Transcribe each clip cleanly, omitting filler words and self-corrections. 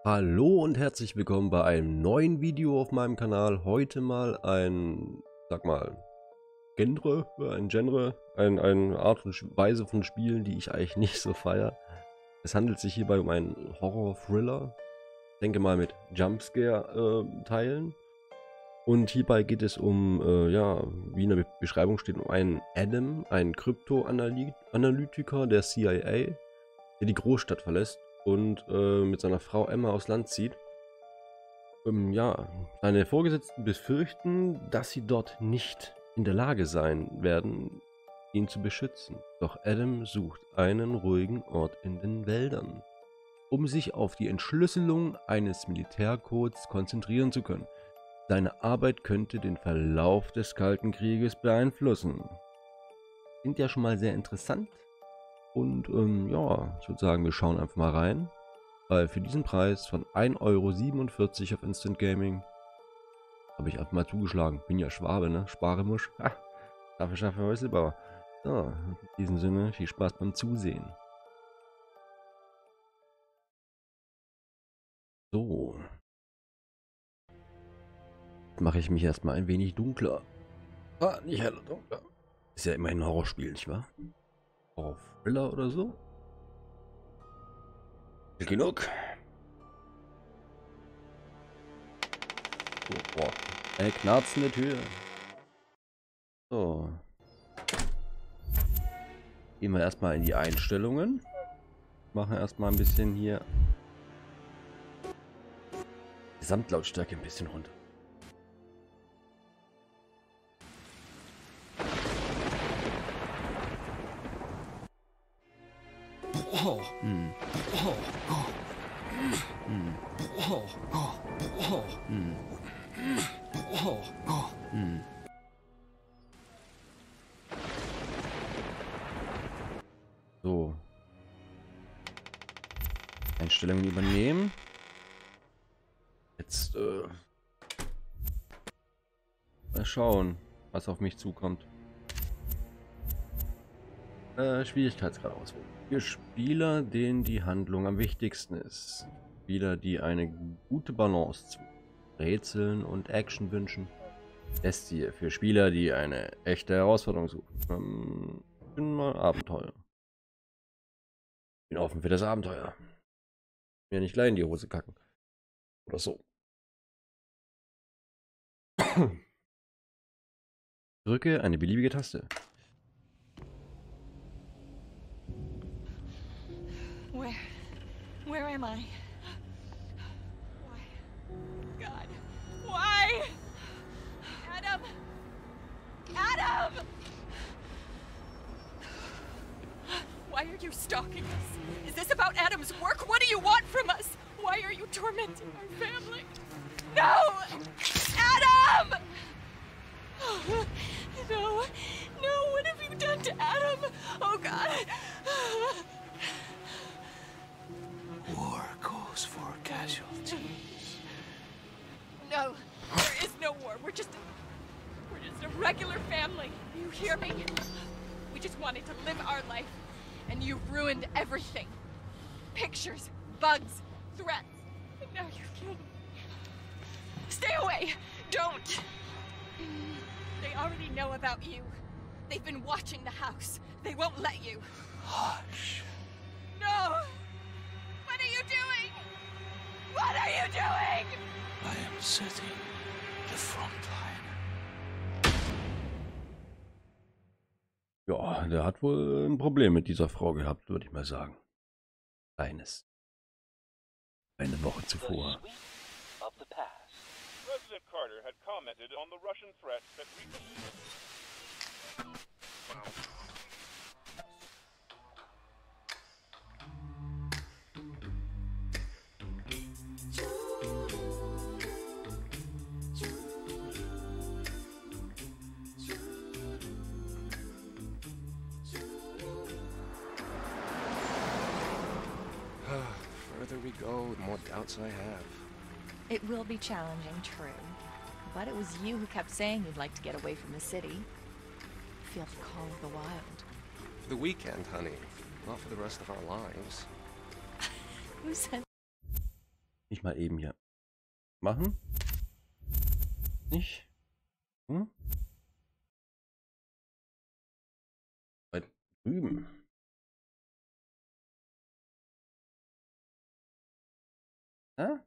Hallo und herzlich willkommen bei einem neuen Video auf meinem Kanal. Heute mal ein, eine Art und Weise von Spielen, die ich eigentlich nicht so feiere. Es handelt sich hierbei um einen Horror-Thriller, denke mal mit Jumpscare-Teilen. Und hierbei geht es um, wie in der Beschreibung steht, um einen Adam, einen Kryptoanalytiker der CIA, der die Großstadt verlässt und mit seiner Frau Emma aufs Land zieht. Seine Vorgesetzten befürchten, dass sie dort nicht in der Lage sein werden, ihn zu beschützen. Doch Adam sucht einen ruhigen Ort in den Wäldern, um sich auf die Entschlüsselung eines Militärcodes konzentrieren zu können. Seine Arbeit könnte den Verlauf des Kalten Krieges beeinflussen. Klingt ja schon mal sehr interessant. Und ich würde sagen, wir schauen einfach mal rein. Weil für diesen Preis von 1,47 € auf Instant Gaming habe ich einfach mal zugeschlagen. Bin ja Schwabe, ne? Sparemusch. Ha! Dafür schaffe Häuslebauer. So, in diesem Sinne, viel Spaß beim Zusehen. So. Jetzt mache ich mich erstmal ein wenig dunkler. Ah, nicht heller, dunkler. Ist ja immerhin ein Horrorspiel, nicht wahr? Horror-Thriller oder so? Genug. Oh, boah. Eine knarzende Tür. So. Gehen wir erstmal in die Einstellungen. Machen erstmal ein bisschen hier Gesamtlautstärke ein bisschen runter. So. Einstellungen übernehmen. Jetzt mal schauen, was auf mich zukommt. Schwierigkeitsgrad auswählen. Für Spieler, denen die Handlung am wichtigsten ist. Spieler, die eine gute Balance zu Rätseln und Action wünschen. S-Tier für Spieler, die eine echte Herausforderung suchen. Bin mal Abenteuer. Bin offen für das Abenteuer. Mir nicht gleich in die Hose kacken. Oder so. Drücke eine beliebige Taste. Where am I? Why? God. Why? Adam! Adam! Why are you stalking us? Is this about Adam's work? What do you want from us? Why are you tormenting our family? No! Adam! No. No, what have you done to Adam? Oh, God. War calls for casualties. No, there is no war. We're just a regular family. You hear me? We just wanted to live our life, and you ruined everything. Pictures, bugs, threats, and now you've killed me. Stay away! Don't! They already know about you. They've been watching the house. They won't let you. Hush. No! What are you doing? What are you doing? I am setting the front line. Ja, der hat wohl ein Problem mit dieser Frau gehabt, würde ich mal sagen. Eines. Eine Woche zuvor. President Carter had commented on the Russian threat that Further we go, the more doubts I have. It will be challenging, true. But it was you who kept saying you'd like to get away from the city. Feel the call of the wild. For the weekend, honey. Not for the rest of our lives. Who said Nicht mal eben hier machen. Nicht. Hm? Bei drüben. Ja?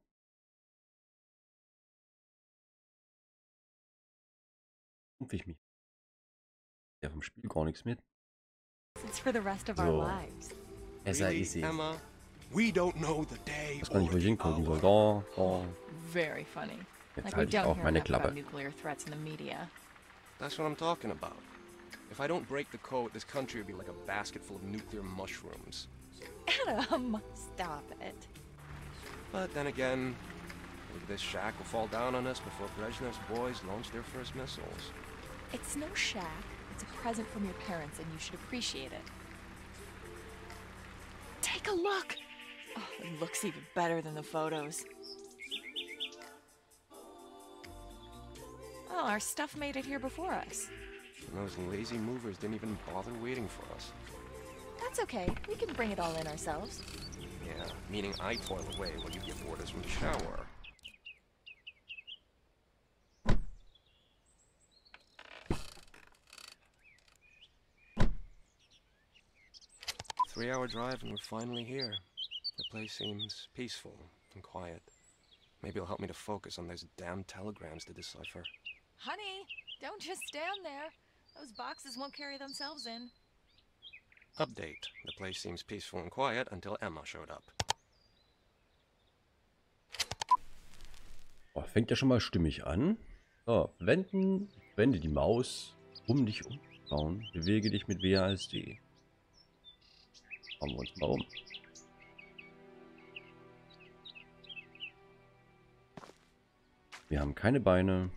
Rumpf ich mich. Ja, vom Spiel gar nichts mit. It's for the rest of our So. lives. Ist ja Really, easy. Emma? We don't know the day Ich weiß gar nicht, or wo ich the hingucken soll. hour. Da. Very funny. Jetzt Like we halte ich don't auch hear meine enough about Klappe. nuclear threats in the media. That's what I'm talking about. If I don't break the code, this country would be like a basket full of nuclear mushrooms. Adam, stop it. But then again, maybe this shack will fall down on us before Brezhnev's boys launch their first missiles. It's no shack. It's a present from your parents, and you should appreciate it. Take a look. Oh, it looks even better than the photos. Oh, our stuff made it here before us. And those lazy movers didn't even bother waiting for us. That's okay. We can bring it all in ourselves. Yeah, meaning I toil away while you give orders from the shower. Three-hour drive and we're finally here. The place seems peaceful and quiet. Maybe it'll help me to focus on those damn telegrams to decipher. Honey, don't just stand there. Those boxes won't carry themselves in. Update. The place seems peaceful and quiet until Emma showed up. Oh, fängt ja schon mal stimmig an. So, wende die Maus um dich umschauen. Bewege dich mit WASD. Schauen wir uns mal um. Wir haben keine Beine.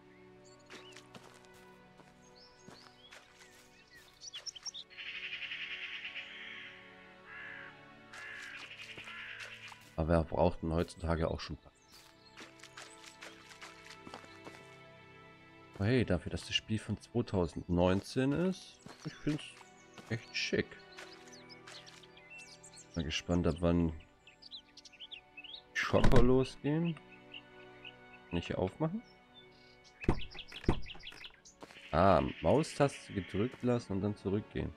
Aber wer braucht denn heutzutage auch schon? Aber hey, dafür, dass das Spiel von 2019 ist, ich finde es echt schick. Mal gespannt, ab wann die Schocker losgehen. Kann ich hier aufmachen? Ah, Maustaste gedrückt lassen und dann zurückgehen.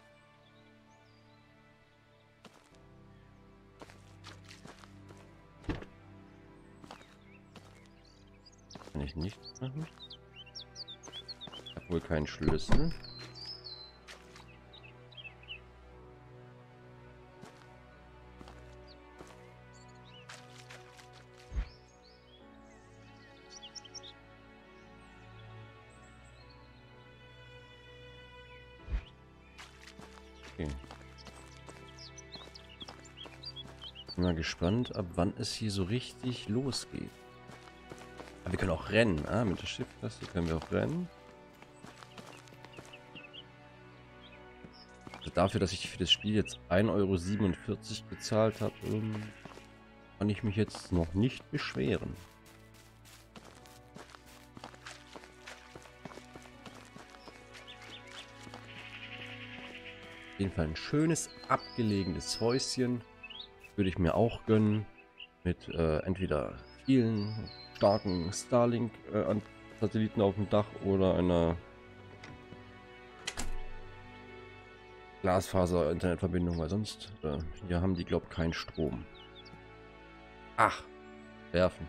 Kann ich nicht machen? Ich habe wohl keinen Schlüssel. Okay. Bin mal gespannt, ab wann es hier so richtig losgeht. Aber wir können auch rennen. Ah, mit der Shift-Taste können wir auch rennen. Also dafür, dass ich für das Spiel jetzt 1,47 € bezahlt habe, kann ich mich jetzt noch nicht beschweren. Auf jeden Fall ein schönes, abgelegenes Häuschen. Würde ich mir auch gönnen. Mit entweder vielen starken Starlink-Satelliten auf dem Dach oder einer Glasfaser-Internetverbindung, weil sonst hier haben die, glaube ich, keinen Strom. Ach, werfen.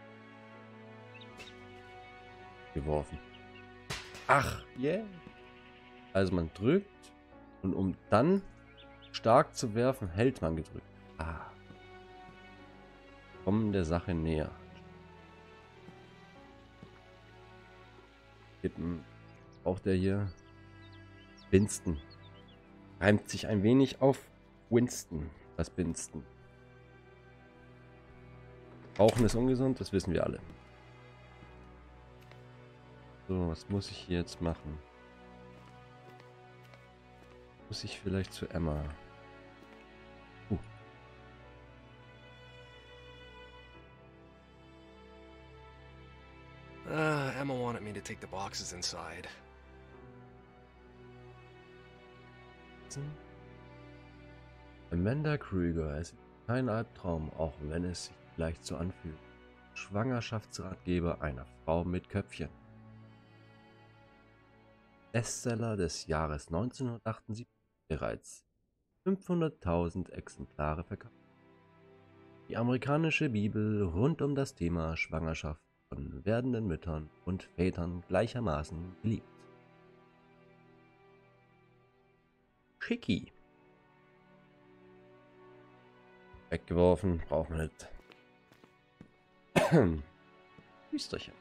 Geworfen. Ach, yeah. Also man drückt und um dann stark zu werfen, hält man gedrückt. Ah. Kommen der Sache näher. Tippen. Braucht der hier Winston. Reimt sich ein wenig auf Winston. Das Winston. Rauchen ist ungesund, das wissen wir alle. So, was muss ich hier jetzt machen? Muss ich vielleicht zu Emma? Emma wanted me to take the boxes inside. Amanda Krüger, es ist kein Albtraum, auch wenn es sich leicht zu anfühlen. Schwangerschaftsratgeber einer Frau mit Köpfchen. Bestseller des Jahres 1978, bereits 500.000 Exemplare verkauft. Die amerikanische Bibel rund um das Thema Schwangerschaft von werdenden Müttern und Vätern gleichermaßen geliebt. Schicki. Weggeworfen, braucht man nicht. Hüsterchen.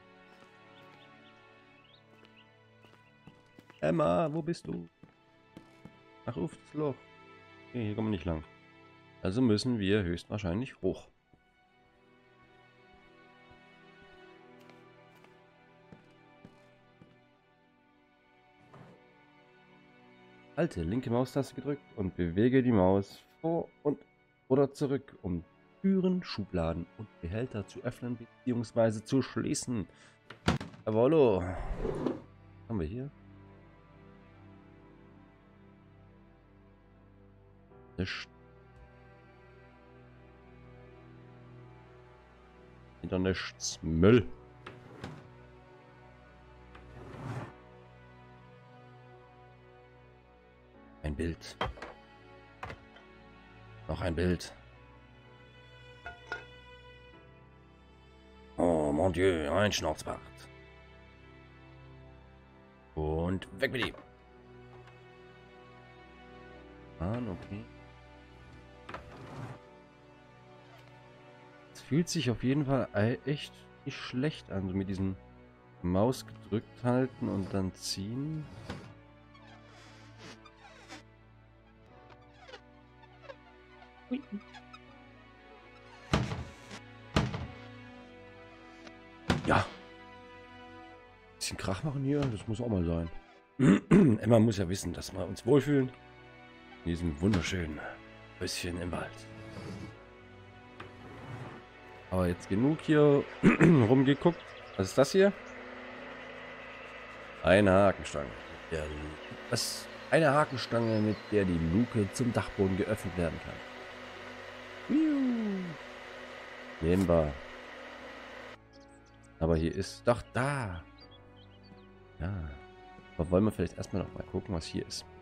Emma, wo bist du? Ach, auf das Loch. Okay, hier kommen wir nicht lang. Also müssen wir höchstwahrscheinlich hoch. Halte linke Maustaste gedrückt und bewege die Maus vor und oder zurück, um Türen, Schubladen und Behälter zu öffnen bzw. zu schließen. Jawollo. Was haben wir hier? Nichts. Wieder nichts. Müll. Ein Bild. Noch ein Bild. Oh mon Dieu, ein Schnauzbart. Und weg mit ihm. Okay. Es fühlt sich auf jeden Fall echt nicht schlecht an, so mit diesem Maus gedrückt halten und dann ziehen. Ui. Ja. Bisschen Krach machen hier, das muss auch mal sein. Emma muss ja wissen, dass wir uns wohlfühlen. In diesem wunderschönen Häuschen im Wald. Aber jetzt genug hier rumgeguckt. Was ist das hier? Eine Hakenstange. Eine Hakenstange, mit der die Luke zum Dachboden geöffnet werden kann. Nehmen wir. Aber hier ist doch da. Ja. Aber wollen wir vielleicht erstmal noch mal gucken, was hier ist.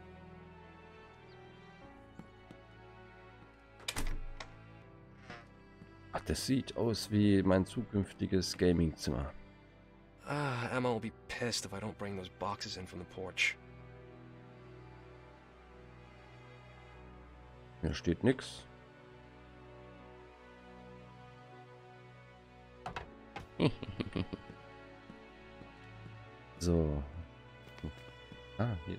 Ach, das sieht aus wie mein zukünftiges Gaming-Zimmer. Emma will be pissed if I don't bring those boxes in from the porch. Hier steht nix. So. Hier.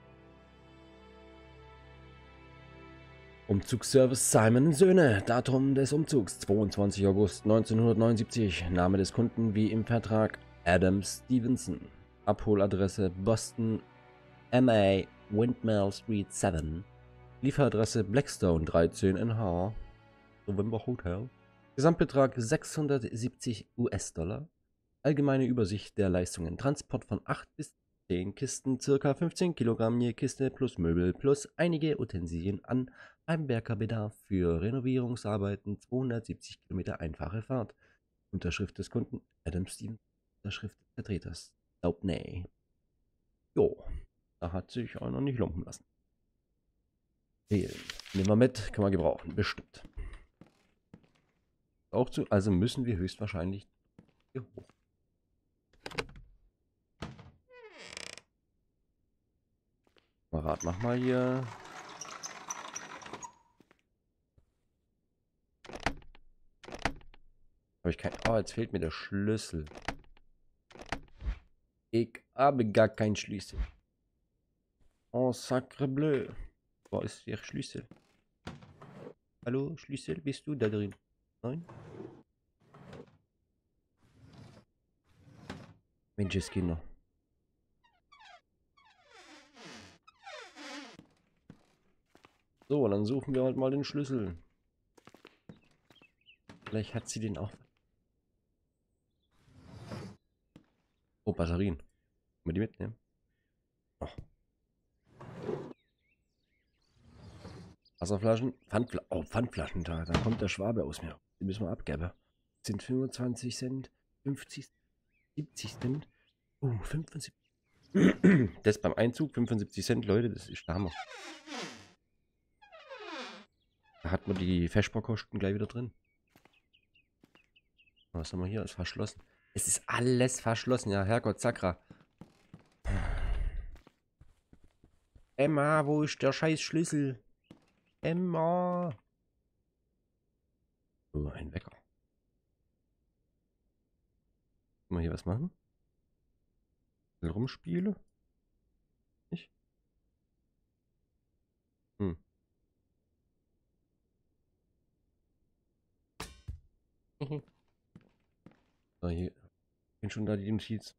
Umzugsservice Simon & Söhne. Datum des Umzugs 22. August 1979. Name des Kunden wie im Vertrag Adam Stevenson. Abholadresse Boston MA Windmill Street 7. Lieferadresse Blackstone 13 NH. November Hotel. Gesamtbetrag 670 US-Dollar. Allgemeine Übersicht der Leistungen. Transport von 8 bis 10 Kisten, ca. 15 Kilogramm je Kiste plus Möbel plus einige Utensilien an Heimwerkerbedarf für Renovierungsarbeiten. 270 Kilometer einfache Fahrt. Unterschrift des Kunden Adam Stevens. Unterschrift des Vertreters Daubney. Jo, da hat sich einer nicht lumpen lassen. Wählen. Nehmen wir mit, kann man gebrauchen, bestimmt. Auch zu, also müssen wir höchstwahrscheinlich hier hoch. Kamerad, mach mal hier. Habe ich kein. Oh, jetzt fehlt mir der Schlüssel. Ich habe gar keinen Schlüssel. Oh, sacre bleu. Wo ist der Schlüssel? Hallo, Schlüssel, bist du da drin? Nein? Menschenskinder. So, dann suchen wir halt mal den Schlüssel. Vielleicht hat sie den auch. Oh, Batterien. Können wir die mitnehmen? Oh. Wasserflaschen. Pfandflaschen da. Da kommt der Schwabe aus mir. Die müssen wir abgeben. Sind 25 Cent, 50, 70 Cent. 75. Das beim Einzug, 75 Cent, Leute, das ist der Hammer. Da hat man die Feschbarkosten gleich wieder drin. Was haben wir hier? Ist verschlossen. Es ist alles verschlossen, ja, Herrgott, Sakra. Emma, wo ist der scheiß Schlüssel? Emma. Oh, ein Wecker. Können wir hier was machen? Rumspiele? Nicht? Hm. So, hier. Ich bin schon da, die Notiz.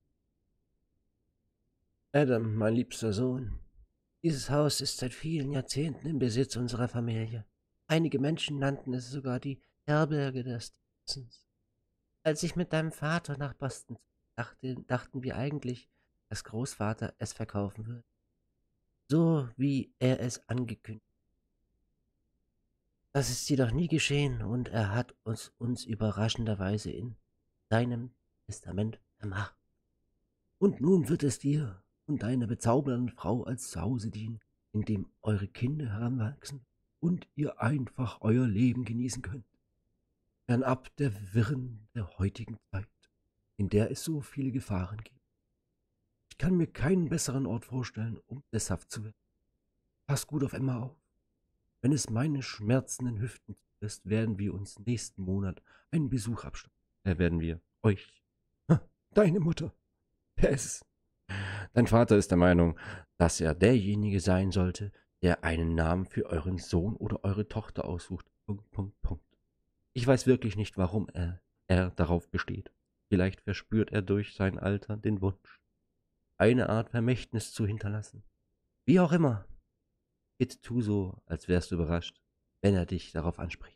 Adam, mein liebster Sohn. Dieses Haus ist seit vielen Jahrzehnten im Besitz unserer Familie. Einige Menschen nannten es sogar die Herberge des Stevensons. Als ich mit deinem Vater nach Boston dachten wir eigentlich, dass Großvater es verkaufen würde. So wie er es angekündigt hat. Das ist jedoch nie geschehen und er hat uns überraschenderweise in seinem Testament vermacht. Und nun wird es dir und deiner bezaubernden Frau als Zuhause dienen, in dem eure Kinder heranwachsen und ihr einfach euer Leben genießen könnt. Fernab der Wirren der heutigen Zeit, in der es so viele Gefahren gibt. Ich kann mir keinen besseren Ort vorstellen, um sesshaft zu werden. Pass gut auf Emma auf. Wenn es meine schmerzenden Hüften zulässt, werden wir uns nächsten Monat einen Besuch abstatten. Werden wir euch. Deine Mutter. PS. Dein Vater ist der Meinung, dass er derjenige sein sollte, der einen Namen für euren Sohn oder eure Tochter aussucht. ... Ich weiß wirklich nicht, warum er darauf besteht. Vielleicht verspürt er durch sein Alter den Wunsch, eine Art Vermächtnis zu hinterlassen. Wie auch immer. Bitte tu so, als wärst du überrascht, wenn er dich darauf anspricht.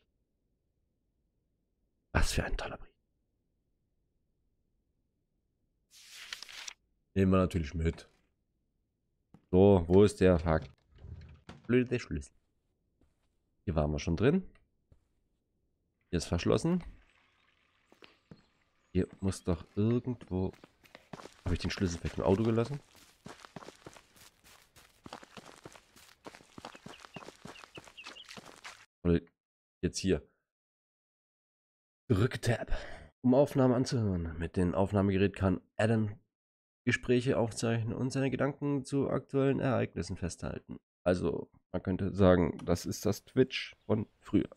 Was für ein toller Brief. Nehmen wir natürlich mit. So, wo ist der Fuck? Blöde Schlüssel. Hier waren wir schon drin. Hier ist verschlossen. Hier muss doch irgendwo... Habe ich den Schlüssel vielleicht im Auto gelassen? Oder jetzt hier. Rücktab. Um Aufnahmen anzuhören. Mit dem Aufnahmegerät kann Adam Gespräche aufzeichnen und seine Gedanken zu aktuellen Ereignissen festhalten. Also, man könnte sagen, das ist das Twitch von früher.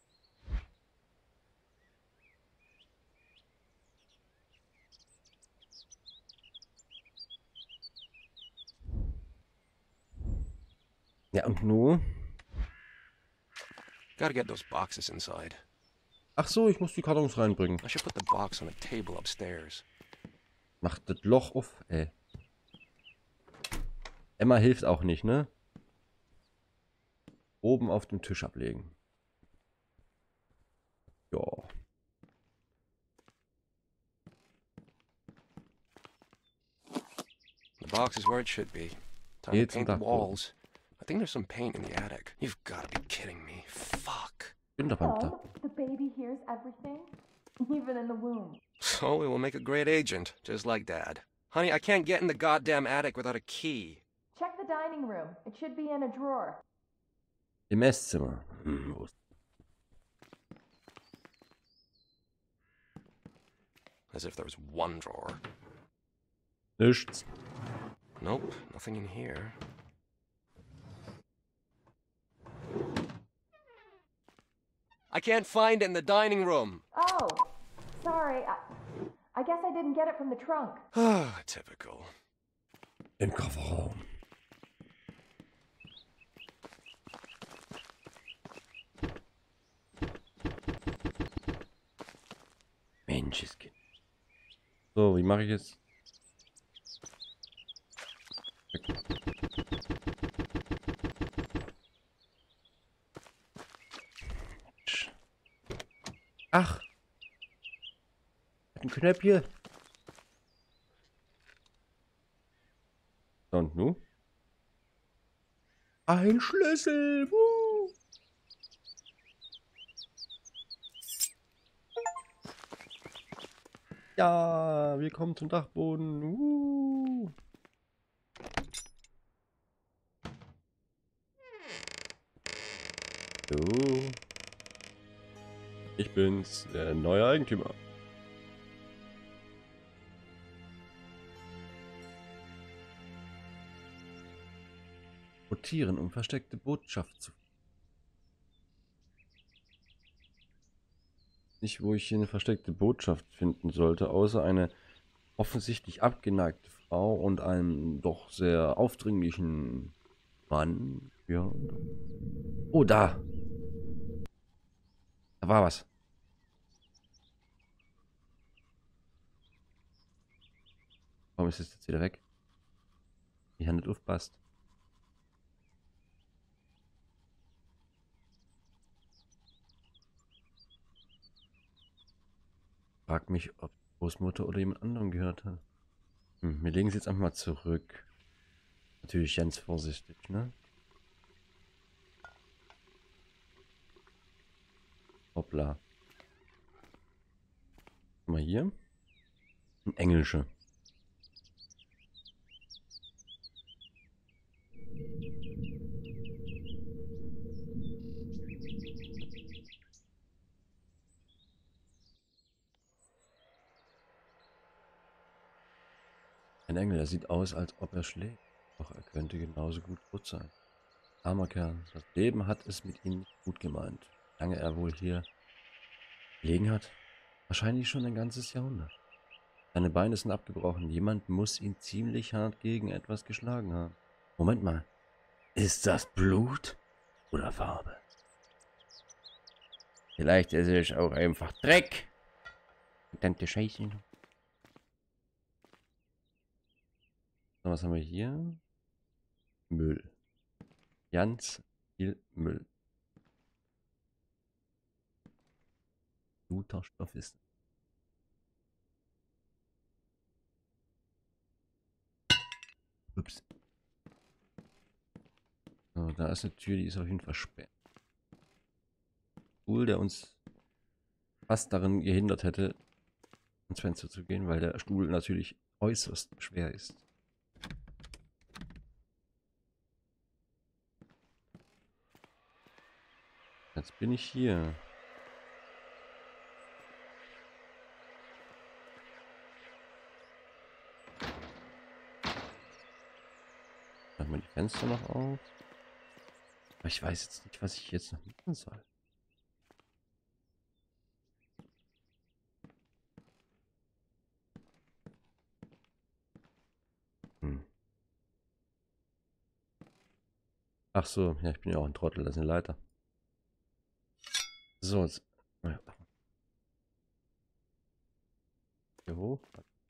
Ja, und nun? Gotta get those boxes inside. Ach so, ich muss die Kartons reinbringen. I should put the box on a table upstairs. Macht das Loch auf, ey. Emma hilft auch nicht, ne? Oben auf dem Tisch ablegen. Ja. The box is where it should be. Time to Jetzt paint the Dachboden. walls. I think there's some paint in the attic. You've got to be kidding me. Fuck. Bin doch beim Dach. The baby hears everything, even in the womb. So it will make a great agent, just like Dad. Honey, I can't get in the goddamn attic without a key. Check the dining room. It should be in a drawer. Im Esszimmer. Wo ist... As if there was one drawer. Nichts. Nope, nothing in here. I can't find it in the dining room. Oh, sorry. I guess I didn't get it from the trunk. Ah, typical. Im Kofferraum. Menschenskind. So, wie mache ich jetzt? Ach. Ein Knöpfchen. Und nu? Ein Schlüssel. Ja, wir kommen zum Dachboden. So. Ich bin's, der neue Eigentümer. Rotieren, um versteckte Botschaft zu... Nicht, wo ich hier eine versteckte Botschaft finden sollte, außer eine offensichtlich abgeneigte Frau und einem doch sehr aufdringlichen Mann. Ja. Oh, da! Da war was. Warum ist es jetzt wieder weg? Ich habe nicht aufgepasst. Frag mich, ob Großmutter oder jemand anderen gehört hat. Wir legen sie jetzt einfach mal zurück. Natürlich ganz vorsichtig, ne? Hoppla. Guck mal hier. Ein Engelsche. Ein Engel, der sieht aus, als ob er schläft. Doch er könnte genauso gut tot sein. Armer Kerl, das Leben hat es mit ihm nicht gut gemeint. Wie lange er wohl hier gelegen hat? Wahrscheinlich schon ein ganzes Jahrhundert. Seine Beine sind abgebrochen. Jemand muss ihn ziemlich hart gegen etwas geschlagen haben. Moment mal. Ist das Blut oder Farbe? Vielleicht ist es auch einfach Dreck. Verdammte Scheiße. So, was haben wir hier? Müll. Ganz viel Müll. Guter Stoff ist. Ups. So, da ist eine Tür, die ist auf jeden Fall sperrt. Stuhl, der uns fast darin gehindert hätte, ins Fenster zu gehen, weil der Stuhl natürlich äußerst schwer ist. Jetzt bin ich hier. Machen wir die Fenster noch auf. Aber ich weiß jetzt nicht, was ich jetzt noch machen soll. Ach so, ja, ich bin ja auch ein Trottel, das ist eine Leiter. So, jetzt. Hier hoch.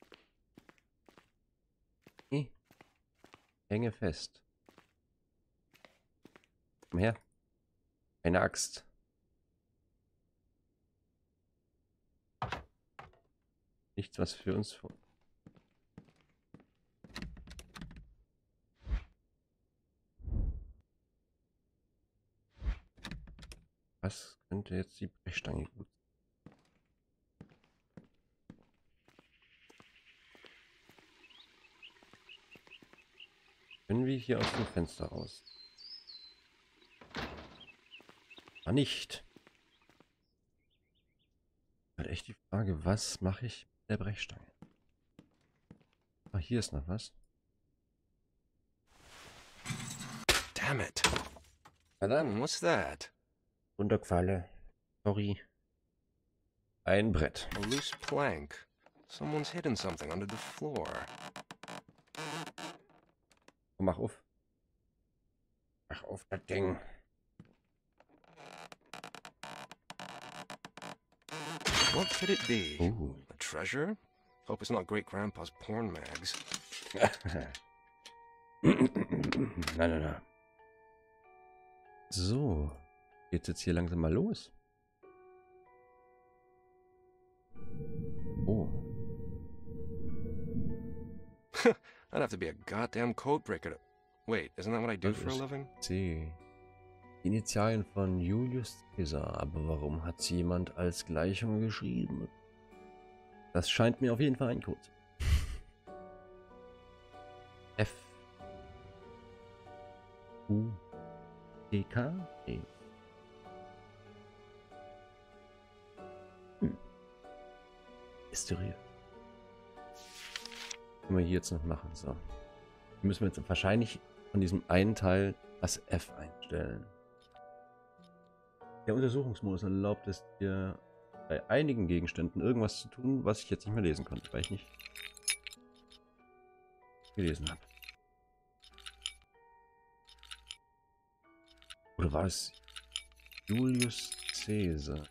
Nee. Hänge fest. Komm her. Eine Axt. Nichts, was für uns vor. Was könnte jetzt die Brechstange gut? Können wir hier aus dem Fenster raus? Ah, nicht. Halt echt die Frage, was mache ich mit der Brechstange? Ah, hier ist noch was. Damn it. Verdammt. What's that? Runtergefallen. Sorry. Ein Brett. A loose plank. Someone's hidden something under the floor. Mach auf. Mach auf das Ding. What could it be? Ooh. A treasure? Hope it's not Great Grandpa's porn mags. Nein. So. Geht's jetzt hier langsam mal los? Oh. I'd have to be a goddamn code breaker to... Wait, isn't that what I do for a living? C. Die Initialien von Julius Caesar. Aber warum hat sie jemand als Gleichung geschrieben? Das scheint mir auf jeden Fall ein Code. F. U. D. K. E. Mysteriös. Können wir hier jetzt noch machen. So. Müssen wir jetzt wahrscheinlich von diesem einen Teil das F einstellen. Der Untersuchungsmodus erlaubt es dir bei einigen Gegenständen irgendwas zu tun, was ich jetzt nicht mehr lesen konnte, weil ich nicht gelesen habe. Oder war es Julius Caesar?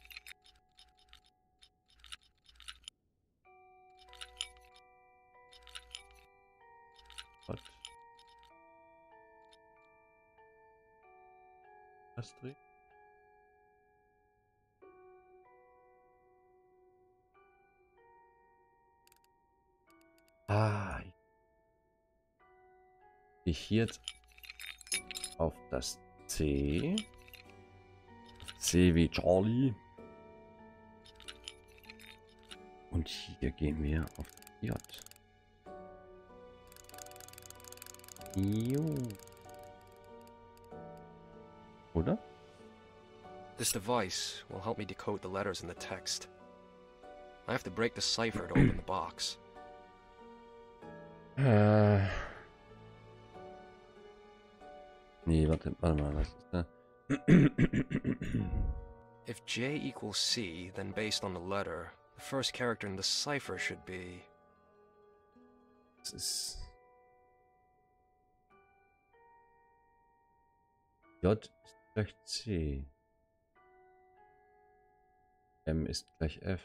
Gott. Astrid? Ah. Ich hier jetzt auf das C. C wie Charlie. Und hier gehen wir auf J. Jo. Oder? This device will help me decode the letters in the text. I have to break the cipher to open the box. Nee, warte mal, was ist da? If J equals C, then based on the letter, the first character in the cipher should be... Das ist... J ist gleich C. M ist gleich F.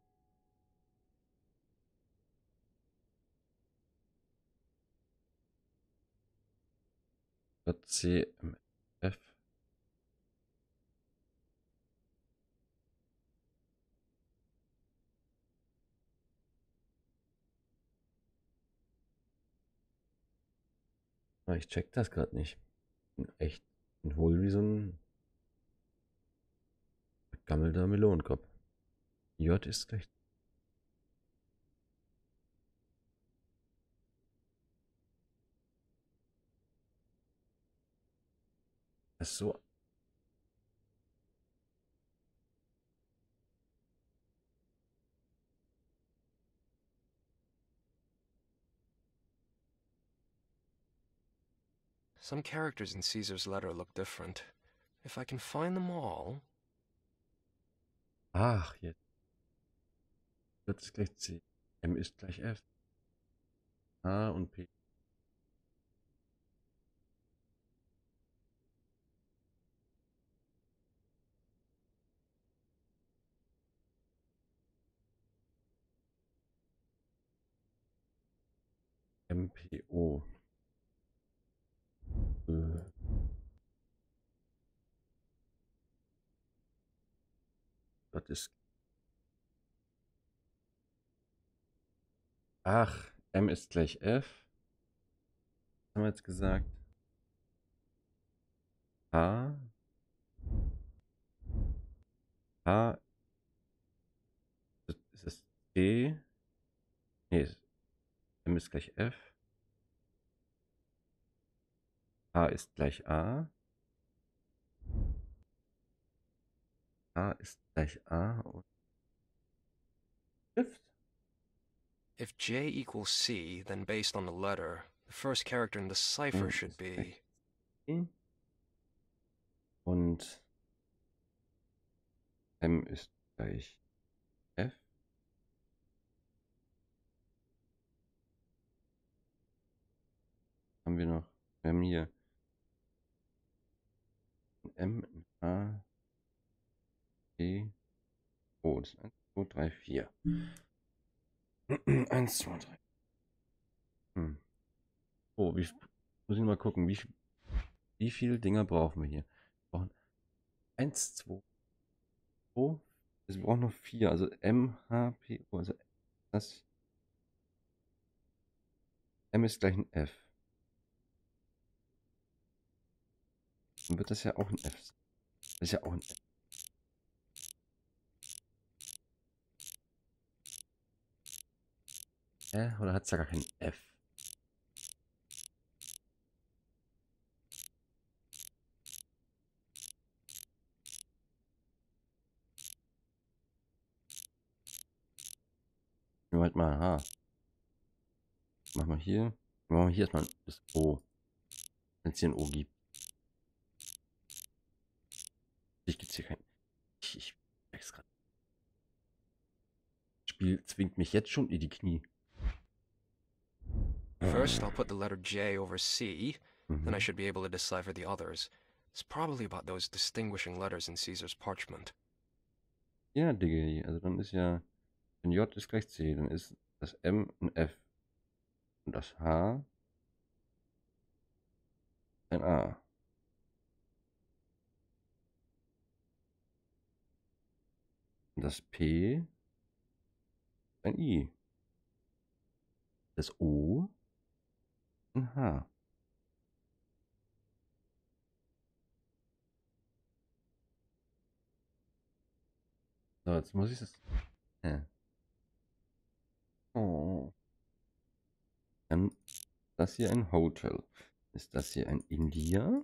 J, C, M, F. Ah, ich check das gerade nicht. Bin echt hohl wie so ein vergammelter Melonenkopf. J ist gleich. Das ist so. Some characters in Caesar's letter look different. If I can find them all... Ach, jetzt. J ist gleich C. M ist gleich F. A und P. MPO. Das ist. Ach, M ist gleich F. Was haben wir jetzt gesagt? H. H. Ist es C? Nee, M ist gleich F. A ist gleich A. A ist gleich A und Stift. If J equals C, then based on the letter, the first character in the cipher should be... Und M ist gleich F. Haben wir noch? Wir haben hier M, A, E, O. Das ist 1, 2, 3, 4. 1, 2, 3. Oh, muss ich mal gucken, wie viele Dinger brauchen wir hier? Wir brauchen 1, 2, O. Also wir brauchen noch 4. Also M, H, P, O. Also das M ist gleich ein F. Dann wird das ja auch ein F sein. Das ist ja auch ein F. Oder hat es da gar kein F? Nehmen wir halt mal H. Machen wir hier. Machen wir hier erstmal das O. Wenn es hier ein O gibt. Ich gibt's hier kein. Ich merk's gerade. Das Spiel zwingt mich jetzt schon in die Knie. First, I'll put the letter J over C, then I Mhm. should be able to decipher the others. It's probably about those distinguishing letters in Caesar's parchment. Ja, Digga. Also dann ist ja. Ein J ist gleich C. Dann ist das M ein F. Und das H ein A. Und das P ein I. Das O ein H. So, jetzt muss ich das. Oh. Dann ist das hier ein Hotel. Ist das hier ein India?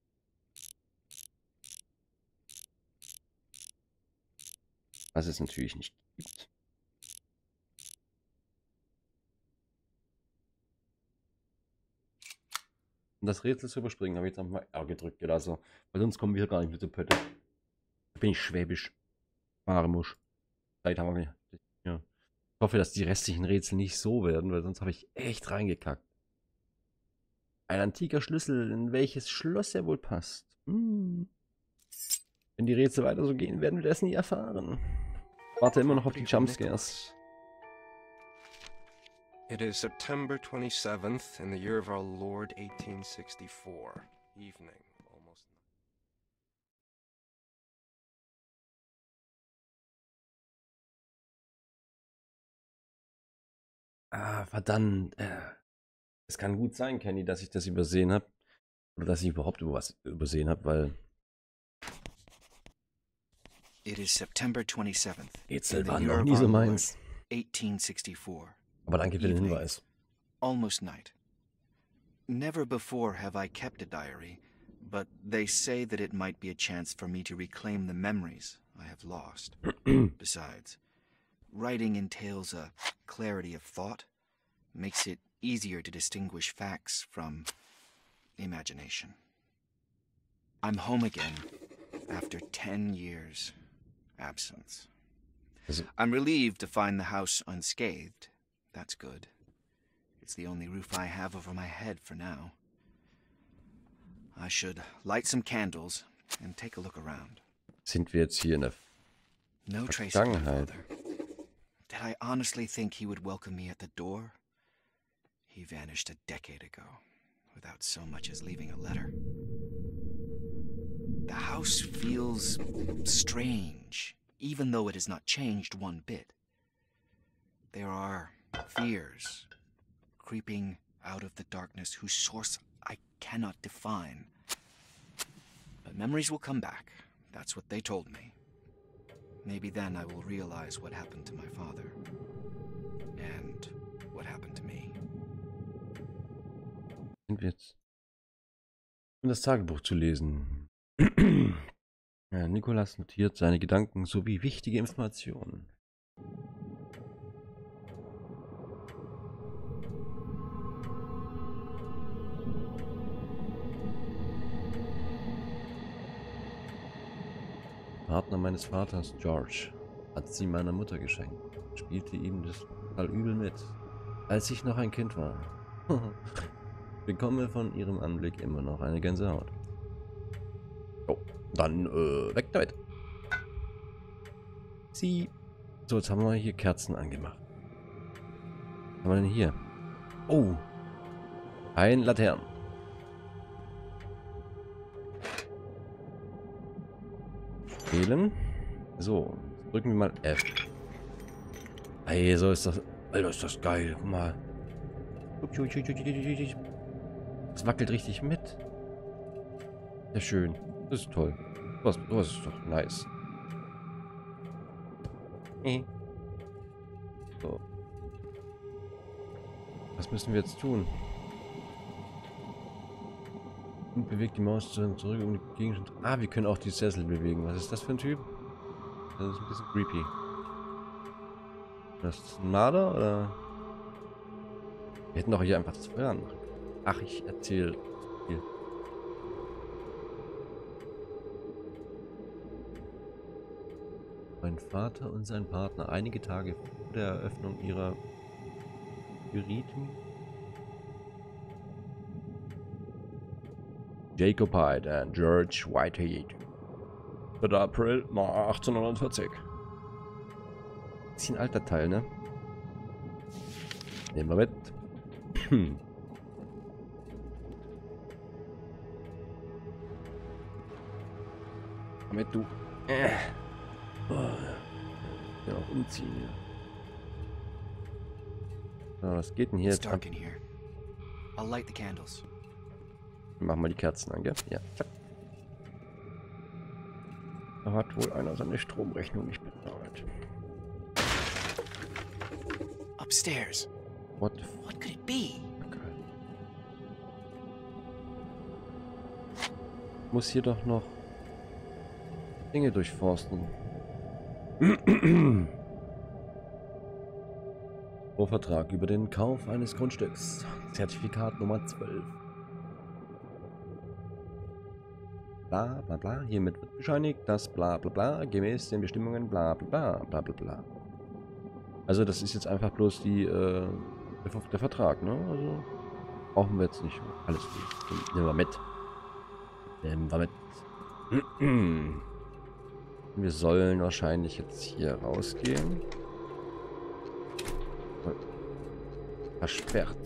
Was es natürlich nicht gibt. Und das Rätsel zu überspringen, habe ich jetzt einfach mal R gedrückt gelassen. Weil sonst kommen wir gar nicht mit zur Pötte. Da bin ich schwäbisch. Marmusch. Zeit haben wir nicht. Ja. Ich hoffe, dass die restlichen Rätsel nicht so werden, weil sonst habe ich echt reingekackt. Ein antiker Schlüssel, in welches Schloss er wohl passt. Wenn die Rätsel weiter so gehen, werden wir das nie erfahren. Warte immer noch auf die Jumpscares. It is September 27th in the year of our Lord 1864. Evening, almost. Ah, verdammt. Es kann gut sein, Kenny, dass ich das übersehen habe. Oder dass ich überhaupt was übersehen habe, weil It is September 27th. Rätsel in the waren year noch of nie so our Lord, meins. 1864. Aber danke für den Evening. Hinweis. Almost night. Never before have I kept a diary, but they say that it might be a chance for me to reclaim the memories I have lost. Besides, writing entails a clarity of thought, makes it easier to distinguish facts from imagination. I'm home again after 10 years' absence. I'm relieved to find the house unscathed. That's good. It's the only roof I have over my head for now. I should light some candles and take a look around. Sind wir jetzt hier in der No trace of my Vergangenheit? father. Did I honestly think he would welcome me at the door? He vanished a decade ago, without so much as leaving a letter. The house feels strange, even though it has not changed one bit. There are fears creeping out of the darkness whose source I cannot define. But memories will come back. That's what they told me. Maybe then I will realize what happened to my father. And what happened to me. Sind wir jetzt? Um das Tagebuch zu lesen. Ja, Nikolas notiert seine Gedanken sowie wichtige Informationen. Partner meines Vaters, George, hat sie meiner Mutter geschenkt. Spielte ihm das total übel mit, als ich noch ein Kind war. Bekomme von ihrem Anblick immer noch eine Gänsehaut. Oh, dann weg damit. Sie. So, jetzt haben wir hier Kerzen angemacht. Was haben wir denn hier? Oh, ein Laternen. Wählen. So, drücken wir mal F. Ey, so ist das. Alter, ist das geil. Guck mal. Das wackelt richtig mit. Sehr schön. Das ist toll. Das ist doch nice. So. Was müssen wir jetzt tun? Und bewegt die Maus zurück, um die Gegenstände. Ah, wir können auch die Sessel bewegen. Was ist das für ein Typ? Das ist ein bisschen creepy. Das ist ein Marder oder? Wir hätten doch hier einfach das Feuer anmachen. Ach, ich erzähle viel. Mein Vater und sein Partner einige Tage vor der Eröffnung ihrer Juridin. Jacob Hyde und George Whitehead. 3. April 1840. Ist ein alter Teil, ne? Nehmen wir mit. Komm mit, du. Oh. Ja, auch umziehen hier. So, was geht denn hier It's jetzt ab? dark in here. I'll light the candles. Machen wir die Kerzen an, gell? Ja, zack. Da hat wohl einer seine Stromrechnung nicht bezahlt. Upstairs. What the fuck? What could it be? Muss hier doch noch Dinge durchforsten. Vorvertrag über den Kauf eines Grundstücks. Zertifikat Nummer 12. Bla bla bla. Hiermit wird bescheinigt, dass bla bla bla gemäß den Bestimmungen bla bla bla bla bla bla. Also das ist jetzt einfach bloß die der Vertrag, ne? Also brauchen wir jetzt nicht. Alles gut. Nehmen wir mit. Nehmen wir mit. Wir sollen wahrscheinlich jetzt hier rausgehen. Versperrt.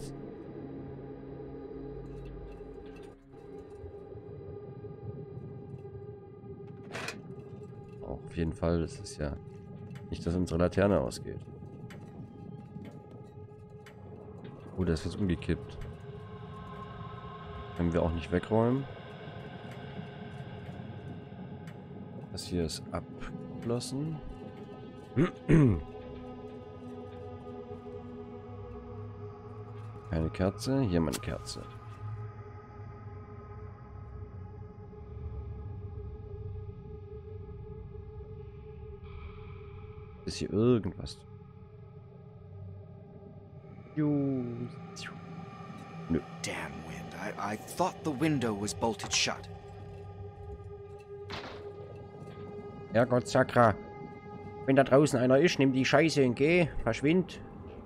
Auch auf jeden Fall, das ist ja nicht, dass unsere Laterne ausgeht. Oh, das ist jetzt umgekippt. Können wir auch nicht wegräumen. Das hier ist abgeschlossen. Keine Kerze. Hier meine Kerze. Ist hier irgendwas? Nö. Damn wind. I thought the window was bolted shut. Herrgott, Sakra. Wenn da draußen einer ist, nimm die Scheiße und geh. Verschwind.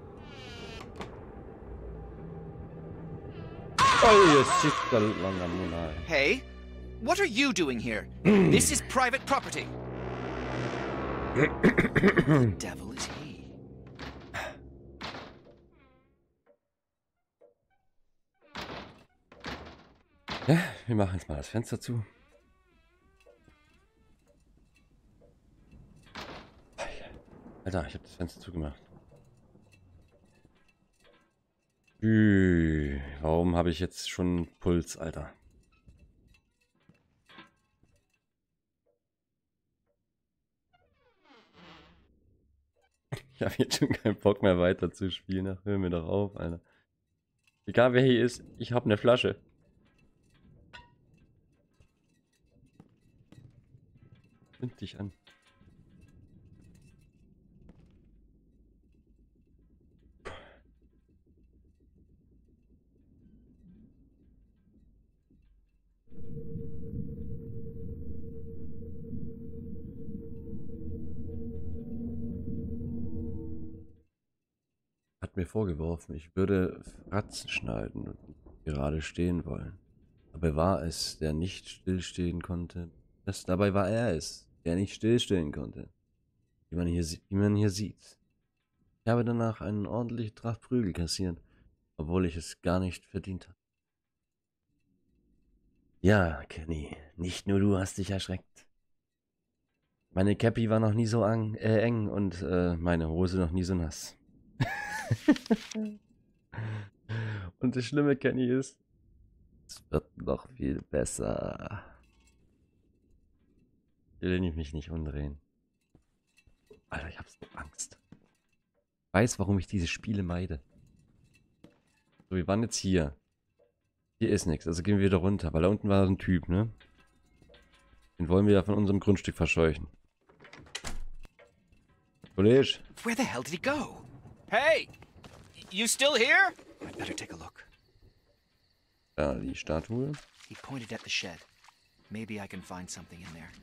Oh, ihr Sister langer Monat. Hey, what are you doing here? This is private property. The devil is he. Ja, wir machen jetzt mal das Fenster zu. Alter, ich habe das Fenster zugemacht. Warum habe ich jetzt schon Puls, Alter? Ich habe jetzt schon keinen Bock mehr weiter zu spielen. Ach, hör mir doch auf, Alter. Egal wer hier ist, ich habe eine Flasche. Find dich an. Hat mir vorgeworfen, ich würde Fratzen schneiden und gerade stehen wollen. Dabei war es, der nicht stillstehen konnte. Dabei war er es, der nicht stillstehen konnte. Wie man hier sieht. Ich habe danach einen ordentlichen Tracht Prügel kassiert, obwohl ich es gar nicht verdient habe. Ja, Kenny, nicht nur du hast dich erschreckt. Meine Cappy war noch nie so eng und meine Hose noch nie so nass. Und das Schlimme, Kenny, ist, es wird noch viel besser. Hier will ich mich nicht umdrehen. Alter, ich hab so Angst. Ich weiß, warum ich diese Spiele meide. So, wir waren jetzt hier. Hier ist nichts, also gehen wir wieder runter, weil da unten war so ein Typ, ne? Den wollen wir ja von unserem Grundstück verscheuchen. Kollege. Where the hell did he go? Hey! You still here? I'd better take a look. Da, die Statue. He pointed at the shed. Maybe I can find something in there.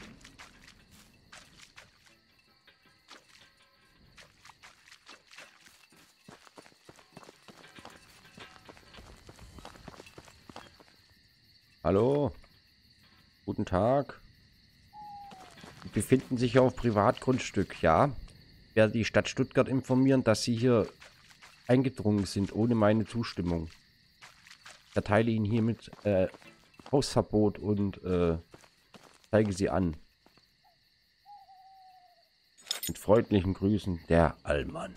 Hallo? Guten Tag. Sie befinden sich auf Privatgrundstück, ja? Ich werde die Stadt Stuttgart informieren, dass Sie hier eingedrungen sind, ohne meine Zustimmung. Ich erteile Ihnen hiermit Hausverbot und zeige Sie an. Mit freundlichen Grüßen, der Allmann.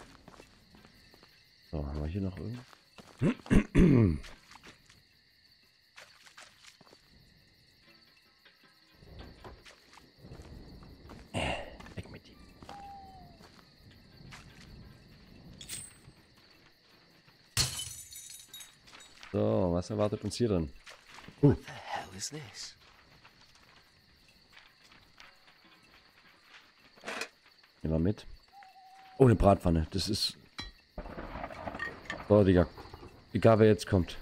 So, haben wir hier noch irgendwas? Weg mit ihm. So, was erwartet uns hier dann? What the hell is this? Nehmen wir mit. Oh, eine Bratpfanne. Das ist... So, Digga. Egal, wer jetzt kommt.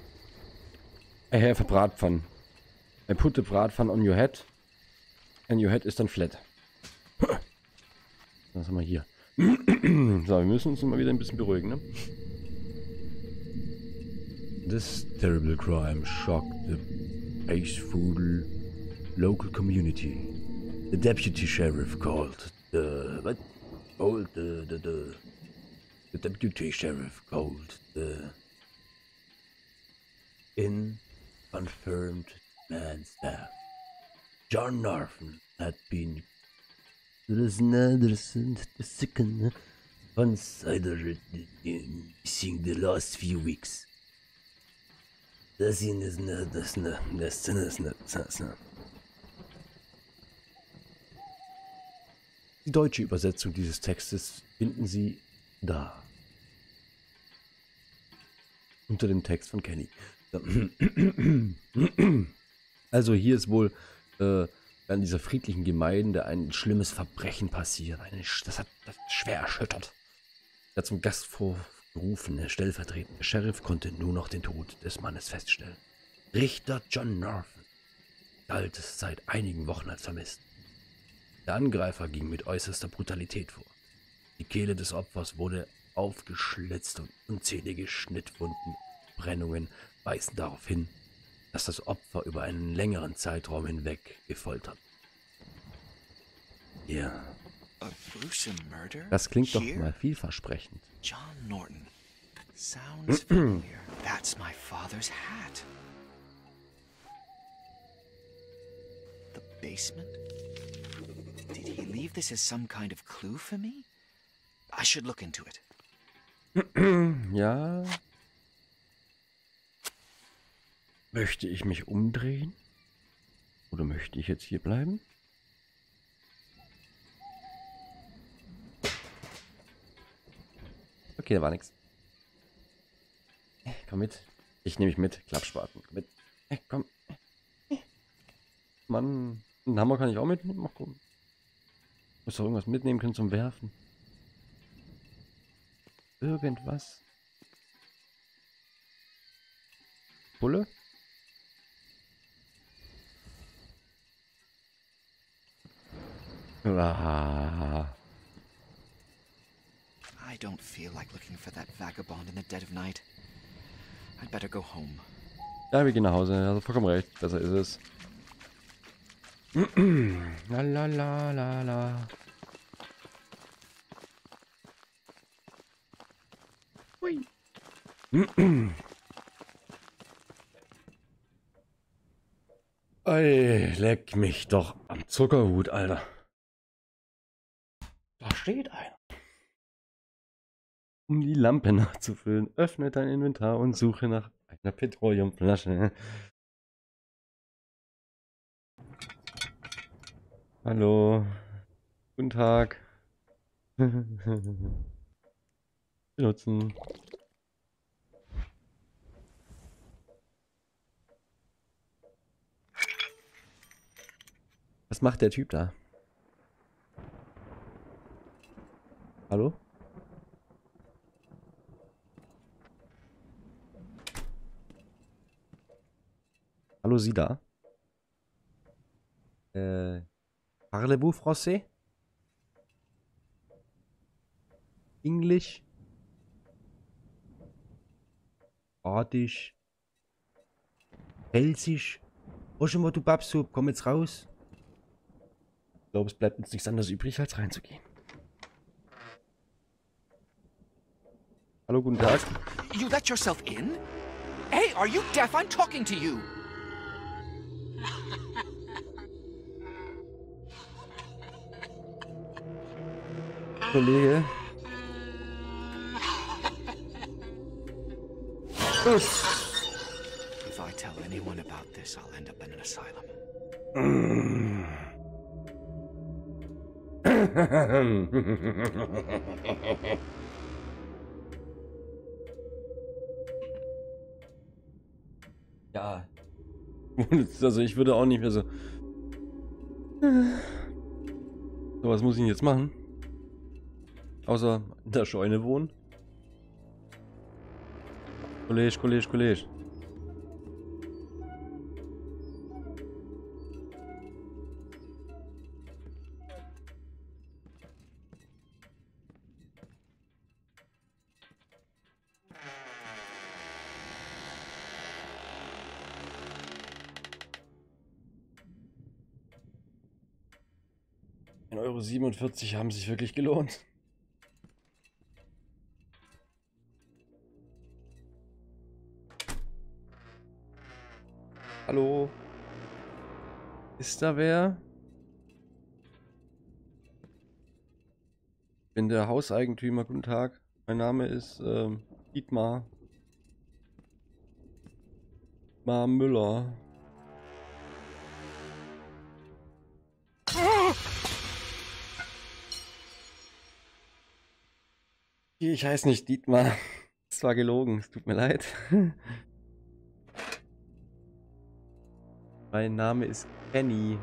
I have a Bratpfanne. I put the Bratpfanne on your head. And your head is dann flat. Was haben wir hier? So, wir müssen uns mal wieder ein bisschen beruhigen, ne? This terrible crime shocked the peaceful local community. The deputy sheriff called the... What? Called the deputy sheriff called the... confirmed man's death. John Norton had been considered missing the last few weeks. Die deutsche Übersetzung dieses Textes finden Sie da. Unter dem Text von Kenny. Also hier ist wohl an dieser friedlichen Gemeinde ein schlimmes Verbrechen passiert. Das hat schwer erschüttert. Er hat zum Gast vorgerufen, der stellvertretende Sheriff konnte nur noch den Tod des Mannes feststellen. Richter John Norton galt es seit einigen Wochen als vermisst. Der Angreifer ging mit äußerster Brutalität vor. Die Kehle des Opfers wurde aufgeschlitzt und unzählige Schnittwunden, Brennungen weisen darauf hin, dass das Opfer über einen längeren Zeitraum hinweg gefoltert. Ja. A gruesome murder? Das klingt doch Here? mal vielversprechend. John Norton. Sounds familiar. That's my father's hat. The basement? Did he leave this as some kind of clue for me? I should look into it. Ja. Möchte ich mich umdrehen? Oder möchte ich jetzt hier bleiben? Okay, da war nichts. Komm mit. Ich nehme mich mit. Klappspaten. Komm mit. Komm. Mann. Einen Hammer kann ich auch mitnehmen. Mal gucken. Muss doch irgendwas mitnehmen können zum Werfen. Irgendwas. Bulle? Ah. I don't feel like looking for that vagabond in the dead of night. I'd better go home. Ja, wir gehen nach Hause. Also vollkommen recht. Besser ist es. La la la la la. Hui. Ey, leck mich doch am Zuckerhut, Alter. Da steht einer. Um die Lampe nachzufüllen, öffne dein Inventar und suche nach einer Petroleumflasche. Hallo. Guten Tag. Benutzen. Was macht der Typ da? Hallo? Hallo, Sie da? Parlez-vous français? Englisch? Badisch? Felsisch? Oschemo, du Babsub, komm jetzt raus. Ich glaube, es bleibt uns nichts anderes übrig, als reinzugehen. Hallo, guten Tag. You let yourself in? Hey, are you deaf? I'm talking to you. Kollege. If I tell anyone about this, I'll end up in an asylum. Ja. Also ich würde auch nicht mehr so... So, was muss ich denn jetzt machen? Außer in der Scheune wohnen. Kollege. €1,47 haben sich wirklich gelohnt. Hallo? Ist da wer? Ich bin der Hauseigentümer. Guten Tag. Mein Name ist Dietmar. Dietmar Müller. Ich heiße nicht Dietmar. Es war gelogen. Es tut mir leid. Mein Name ist Kenny.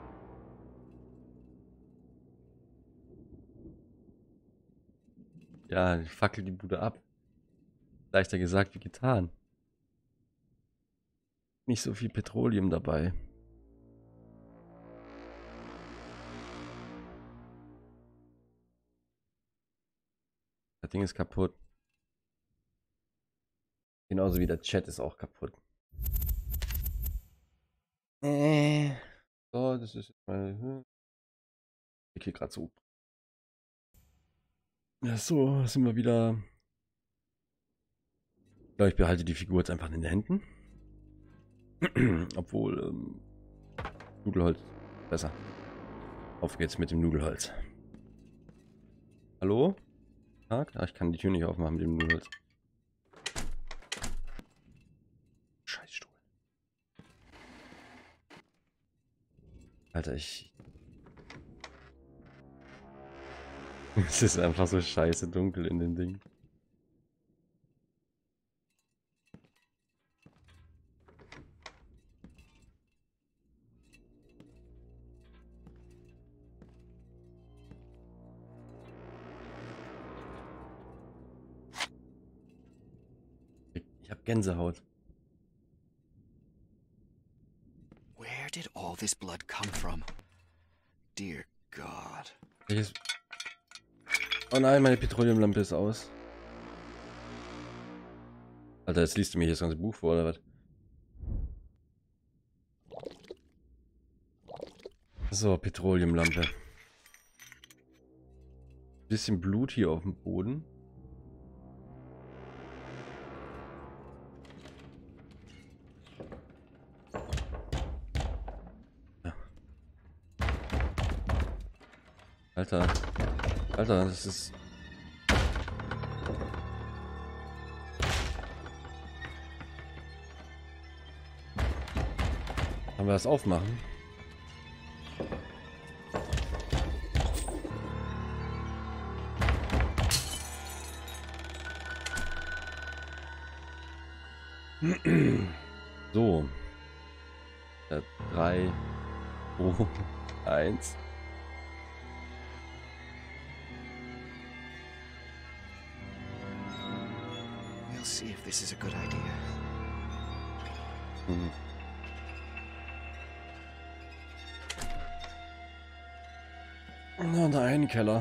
Ja, ich fackel die Bude ab. Leichter gesagt wie getan. Nicht so viel Petroleum dabei. Das Ding ist kaputt. Genauso wie der Chat ist auch kaputt. So, das ist jetzt mal. Ich gehe gerade so. Ja, so sind wir wieder. Ich glaube, ich behalte die Figur jetzt einfach in den Händen. Obwohl, Nudelholz besser. Auf geht's mit dem Nudelholz. Hallo? Tag? Ah, ich kann die Tür nicht aufmachen mit dem Nudelholz. Scheißstuhl. Alter, es ist einfach so scheiße dunkel in den Ding. Ich hab Gänsehaut. Where did all this blood come from? Dear God. Welches... Oh nein, meine Petroleumlampe ist aus. Alter, jetzt liest du mir hier das ganze Buch vor, oder was? So, Petroleumlampe. Bisschen Blut hier auf dem Boden. Ja. Alter. Alter, das ist... Können wir das aufmachen? So. 3, Oh, 1. We'll see if this is a good idea. Mhm. Na, nein, Keller.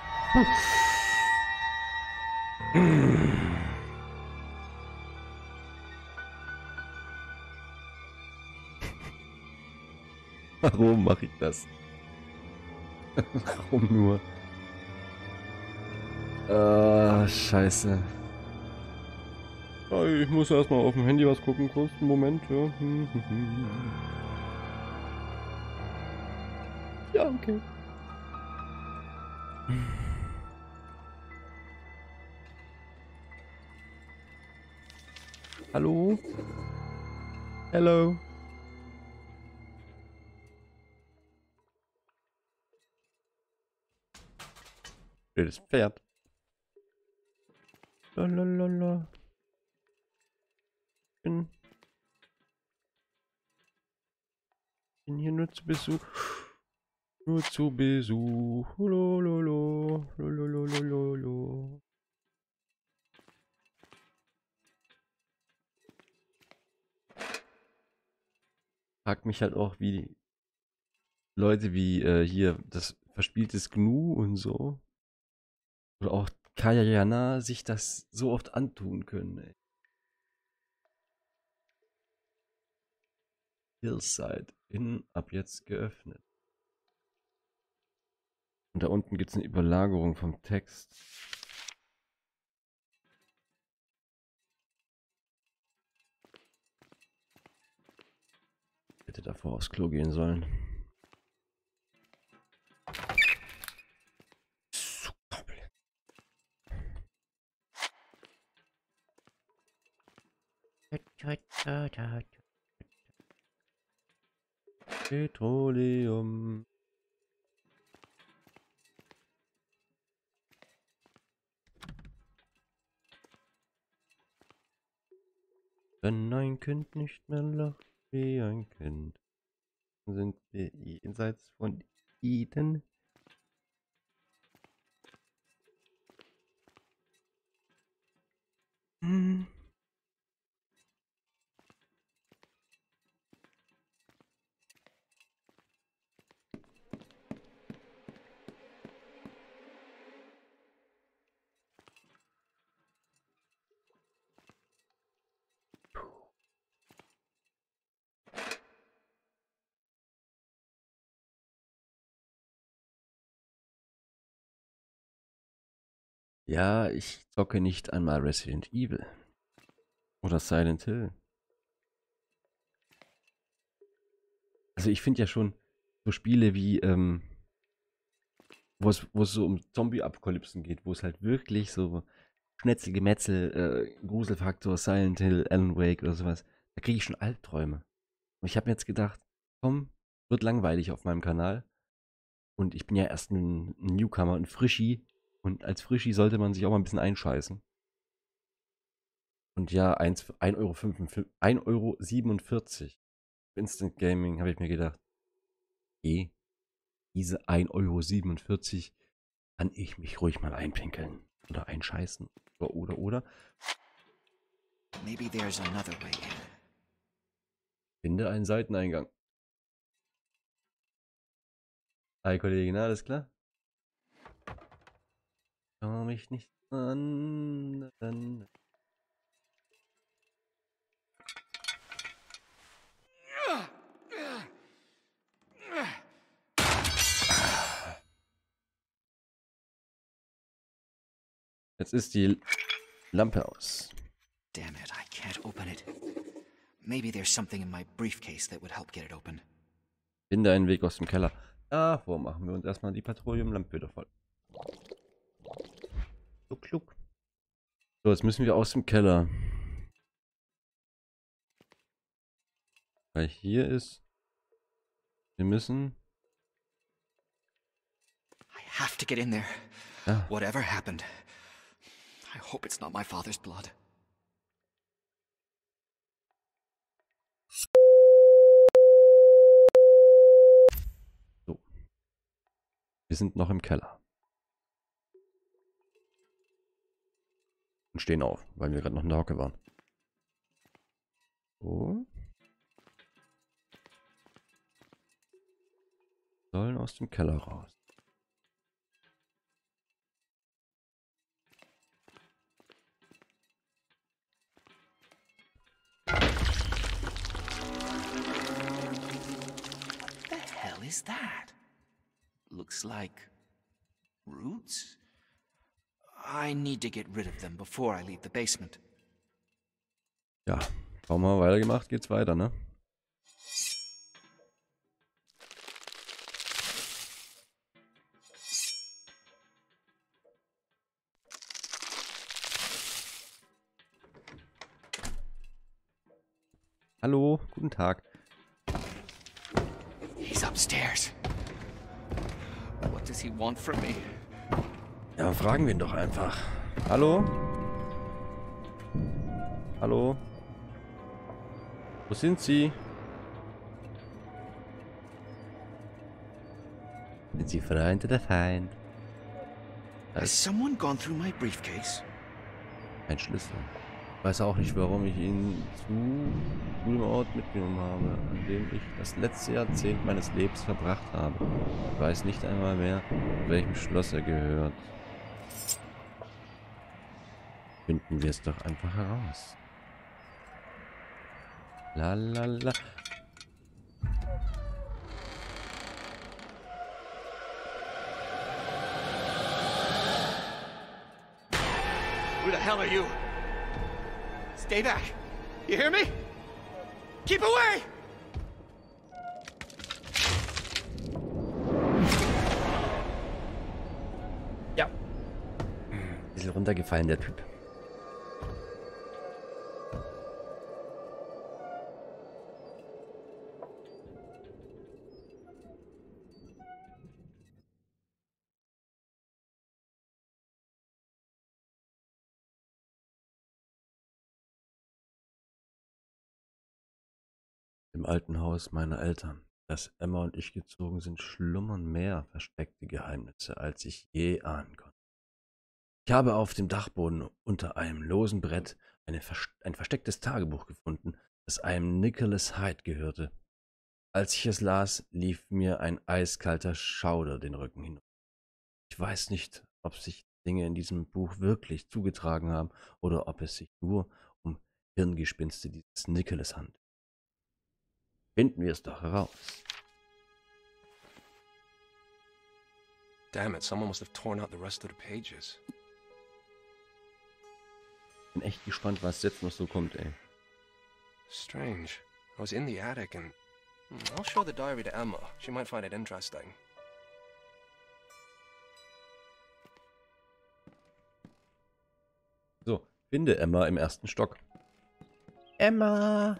Warum mache ich das? Warum nur? Scheiße. Ich muss erstmal auf dem Handy was gucken, kurz einen Moment, ja. Ja, okay. Hallo? Hello? Das Pferd. Lalalala. Bin hier nur zu Besuch. Nur zu Besuch. Lololo. Lololololo. Frag mich halt auch, wie Leute wie hier das verspieltes Gnu und so. Oder auch Kaya Jana sich das so oft antun können, ey. Hillside. Innen ab jetzt geöffnet. Und da unten gibt es eine Überlagerung vom Text. Hätte davor aufs Klo gehen sollen. Super blöd. Petroleum. Wenn ein Kind nicht mehr lacht wie ein Kind, sind wir jenseits von Eden. Hm. Ja, ich zocke nicht einmal Resident Evil oder Silent Hill. Also ich finde ja schon so Spiele wie, wo es so um Zombie-Apokalypsen geht, wo es halt wirklich so Schnetzel-Gemetzel, Gruselfaktor, Silent Hill, Alan Wake oder sowas, da kriege ich schon Albträume. Und ich habe mir jetzt gedacht, komm, wird langweilig auf meinem Kanal. Und ich bin ja erst ein Newcomer, ein Frischi. Und als Frischi sollte man sich auch mal ein bisschen einscheißen. Und ja, 1,47 Euro Instant Gaming, habe ich mir gedacht. Diese 1,47 Euro kann ich mich ruhig mal einpinkeln. Oder einscheißen. Oder. Maybe there's another way in. Finde einen Seiteneingang. Hi Kollegin, alles klar? Schau mich nicht an. Jetzt ist die Lampe aus. Damn it, I can't open it. Maybe there's something in my briefcase that would help get it open. Finde einen Weg aus dem Keller. Davor machen wir uns erstmal die Patrouillenlampe wieder voll. Kluck, kluck. So, jetzt müssen wir aus dem Keller. Weil hier ist... Wir müssen... I have to get in there. Ja. Whatever happened. I hope it's not my father's blood. Wir sind noch im Keller. Und stehen auf, weil wir gerade noch in der Hocke waren. So. Sollen aus dem Keller raus. What the hell is that? Looks like roots? I need to get rid of them before I leave the basement. Ja, kaum mal weitergemacht, geht's weiter, ne? Hallo, guten Tag. He's upstairs. What does he want from me? Ja, fragen wir ihn doch einfach. Hallo? Hallo? Wo sind Sie? Sind Sie Freund oder Feind? Has someone gone through my briefcase? Ein Schlüssel. Ich weiß auch nicht, warum ich ihn zu dem Ort mitgenommen habe, an dem ich das letzte Jahrzehnt meines Lebens verbracht habe. Ich weiß nicht einmal mehr, zu welchem Schloss er gehört. Finden wir es doch einfach heraus. La la la. Who the hell are you? Stay back. You hear me? Keep away! Ja. Bisschen runtergefallen, der Typ. Im alten Haus meiner Eltern, das Emma und ich gezogen sind, schlummern mehr versteckte Geheimnisse, als ich je ahnen konnte. Ich habe auf dem Dachboden unter einem losen Brett ein verstecktes Tagebuch gefunden, das einem Nicholas Hyde gehörte. Als ich es las, lief mir ein eiskalter Schauder den Rücken hinunter. Ich weiß nicht, ob sich Dinge in diesem Buch wirklich zugetragen haben oder ob es sich nur um Hirngespinste dieses Nicholas handelt. Finden wir es doch heraus. Damn it, someone must have torn out the rest of the pages. Bin echt gespannt, was jetzt noch so kommt, ey. Strange. I was in the attic and... I'll show the diary to Emma. She might find it interesting. So, finde Emma im ersten Stock. Emma!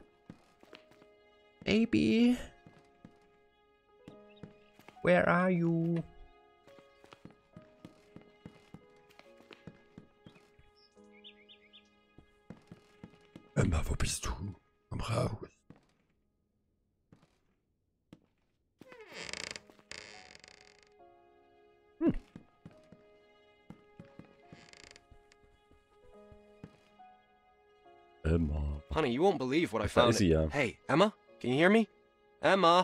Baby! Where are you? Emma, wo bist du? Komm raus. Emma. Honey, you won't believe what I Da found. ist sie ja. Hey, Emma? Can you hear me? Emma?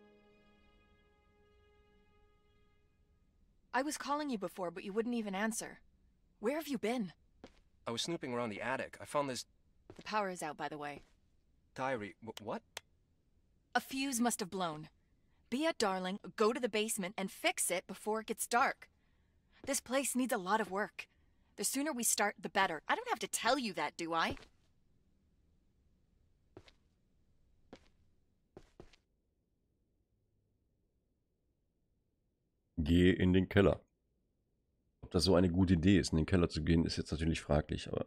I was calling you before, but you wouldn't even answer. Where have you been? I was snooping around the attic. I found this The power is out, by the way. diary. What? A fuse must have blown. Be a darling, go to the basement and fix it before it gets dark. This place needs a lot of work. The sooner we start, the better. I don't have to tell you that, do I? Geh in den Keller. Ob das so eine gute Idee ist, in den Keller zu gehen, ist jetzt natürlich fraglich, aber...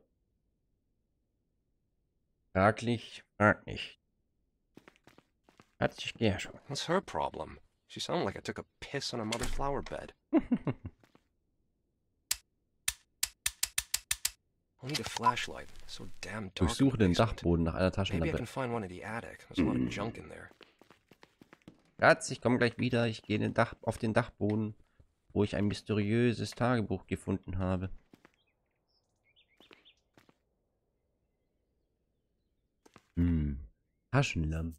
Fraglich, fraglich. Hat sich gern schon. What's her problem? She sounded like I took a piss on her mother's flower bed. I'll need a flashlight. It's so damn dark. Durchsuche in the den basement. Dachboden nach einer Maybe I Taschenlampe. can find one in the attic. There's a lot of junk in there. Schatz, ich komme gleich wieder. Ich gehe auf den Dachboden. wo ich ein mysteriöses Tagebuch gefunden habe. Taschenlampe.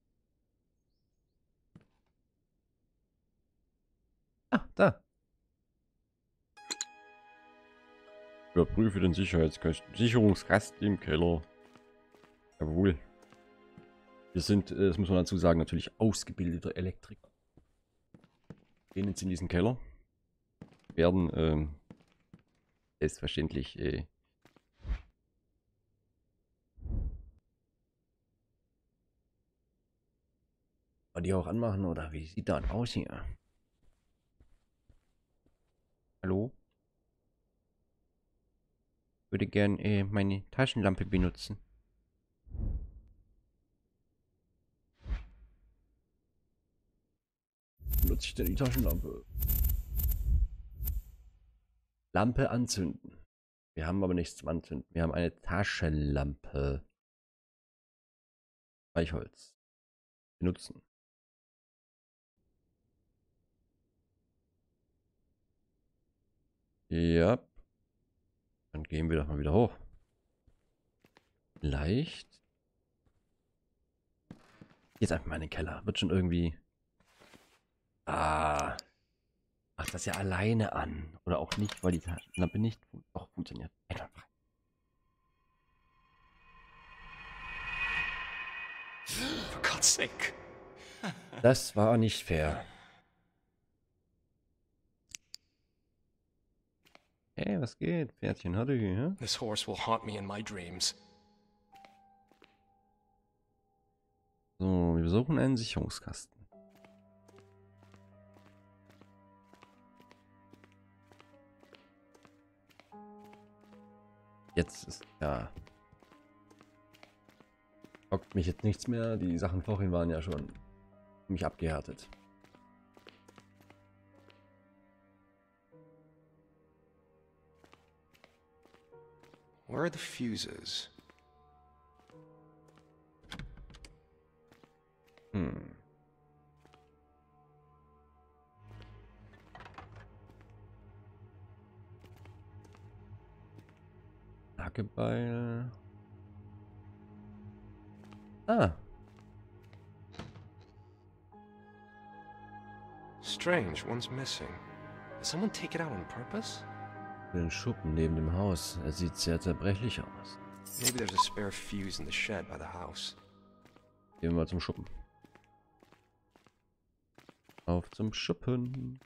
Ah, da. Überprüfe den Sicherungskasten im Keller. Jawohl. Wir sind, das muss man dazu sagen, natürlich ausgebildeter Elektriker. Gehen jetzt in diesen Keller. Werden selbstverständlich die auch anmachen, oder wie sieht das aus hier? Hallo? Ich würde gern meine Taschenlampe benutzen. Benutze ich denn die Taschenlampe? Lampe anzünden. Wir haben aber nichts zum Anzünden. Wir haben eine Taschenlampe. Streichholz. Benutzen. Ja. Dann gehen wir doch mal wieder hoch. Leicht. Jetzt einfach mal in den Keller. Wird schon irgendwie... Ah. Macht das ja alleine an. Oder auch nicht, weil die Lampe nicht auch funktioniert. Einwandfrei. For God's sake. Das war nicht fair. Hey, was geht? Pferdchen, hatte ich hier? This horse will haunt me in my dreams. So, wir besuchen einen Sicherungskasten. Jetzt ist ja... Bockt mich jetzt nichts mehr. Die Sachen vorhin waren ja schon ziemlich abgehärtet. Where are the fuses? Hackebeil. Ah. Strange, one's missing. Did someone take it out on purpose? Den Schuppen neben dem Haus. Er sieht sehr zerbrechlich aus. Maybe there's a spare fuse in the shed by the house. Gehen wir mal zum Schuppen. Auf zum Schuppen.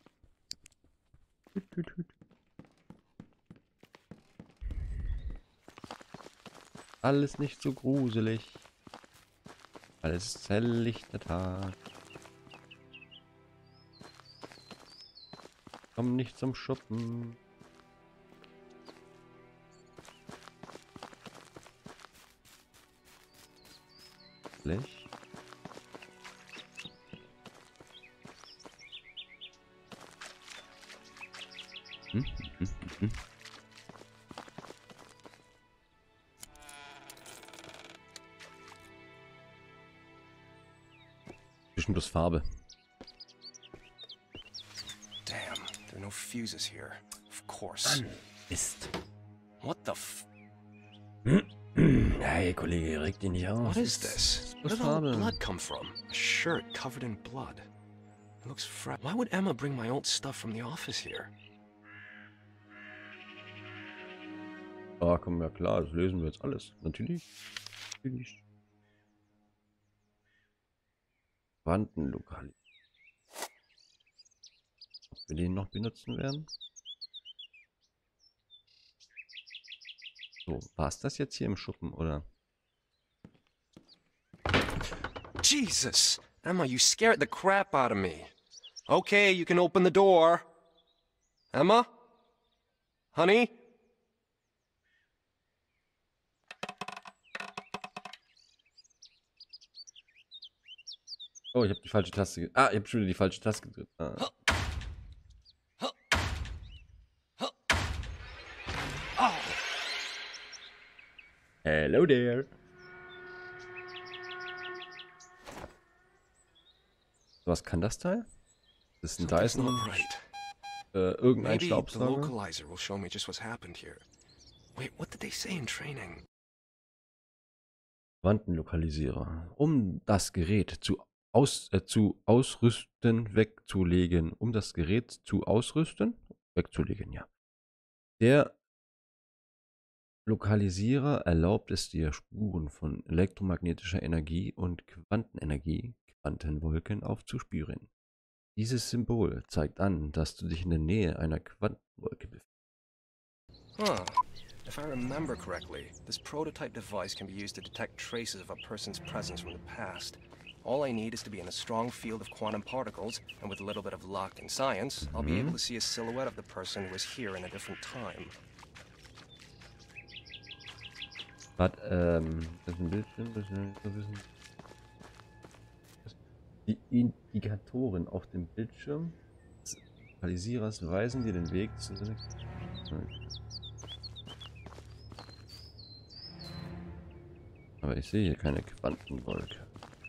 Alles nicht so gruselig. Alles ist helllichter Tag. Komm nicht zum Schuppen. Blech. Bestimmt bloß Farbe. Damn, there are no fuses here. Of course. Mist. What the f... Hey, Kollege, reg dich nicht auf. What is this? Where did all the blood come from? A shirt covered in blood. It looks fresh. Why would Emma bring my old stuff from the office here? Ah, komm, ja klar, das lösen wir jetzt alles. Natürlich. Natürlich. Bandenlokal. Ob wir den noch benutzen werden? So, war es das jetzt hier im Schuppen, oder? Jesus! Emma, you scared the crap out of me. Okay, you can open the door. Emma? Honey? Oh, ich habe die falsche Taste. Ah, ich habe schon wieder die falsche Taste gedrückt. Ah. Hello there. Was kann das Teil? Das ist ein Dyson. Right. irgendein Maybe the Staubsauger. localizer will show me just what's happened here. Wait, what did they say in training? Quantenlokalisierer. Um das Gerät zu ausrüsten, wegzulegen. Um das Gerät zu ausrüsten, wegzulegen, ja. Der Lokalisierer erlaubt es dir, Spuren von elektromagnetischer Energie und Quantenenergie, Quantenwolken, aufzuspüren. Dieses Symbol zeigt an, dass du dich in der Nähe einer Quantenwolke befindest. Huh. If I remember correctly, this prototype device can be used to detect traces of a person's presence from the past. All I need is to be in a strong field of quantum particles, and with a little bit of luck and science, I'll be able to see a silhouette of the person who was here in a different time. Das ist ein Bildschirm, das ist die Indikatoren auf dem Bildschirm des Lokalisierers weisen dir den Weg zu Aber ich sehe hier keine Quantenwolke.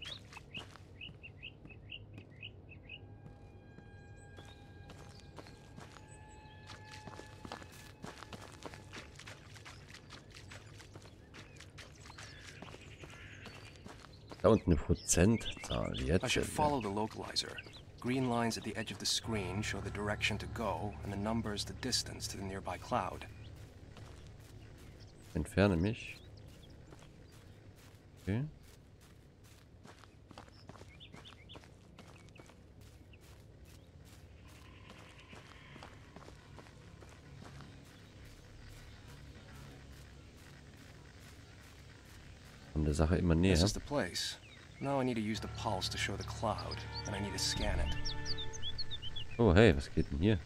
Da unten eine Prozentzahl. I should follow the localizer. Green lines at the edge of the screen show the direction to go, and the numbers the distance to the nearby cloud. Entferne mich. Okay. Kommt der Sache immer näher. This is the place. Now I need to use the pulse to show the cloud, and I need to scan it. Oh, hey, was geht denn hier?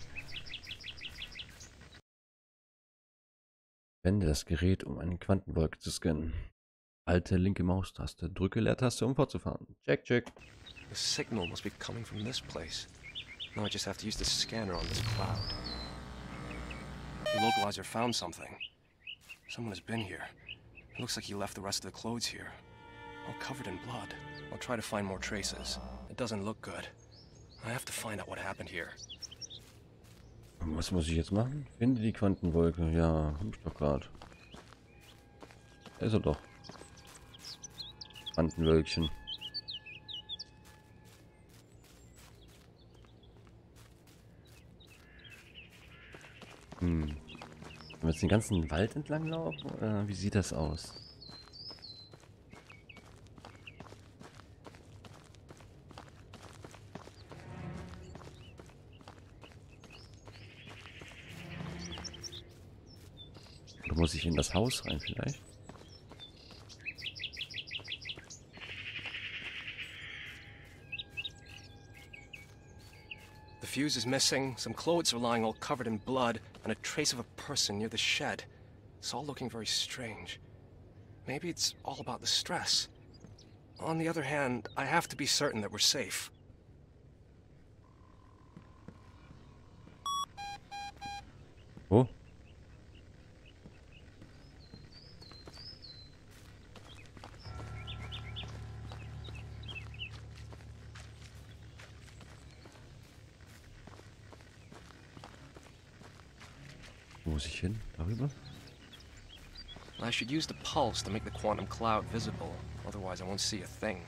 Wende das Gerät, um eine Quantenwolke zu scannen. Halte linke Maustaste, drücke Leertaste, um fortzufahren. Check. The signal must be coming from this place. Now I just have to use the scanner on this cloud. The localizer found something. Someone has been here. It looks like he left the rest of the clothes here. All covered in blood. I'll try to find more traces. It doesn't look good. I have to find out what happened here. Was muss ich jetzt machen? Finde die Quantenwolke. Ja, hab ich doch gerade. Da ist er doch. Quantenwölkchen. Wenn wir jetzt den ganzen Wald entlang laufen? Wie sieht das aus? Oder muss ich in das Haus rein vielleicht? The fuse is missing, some clothes are lying all covered in blood, and a trace of a person near the shed. It's all looking very strange. Maybe it's all about the stress. On the other hand, I have to be certain that we're safe. Oh. Wo muss ich hin? Darüber? I should use the pulse to make the quantum cloud visible, otherwise I won't see a thing.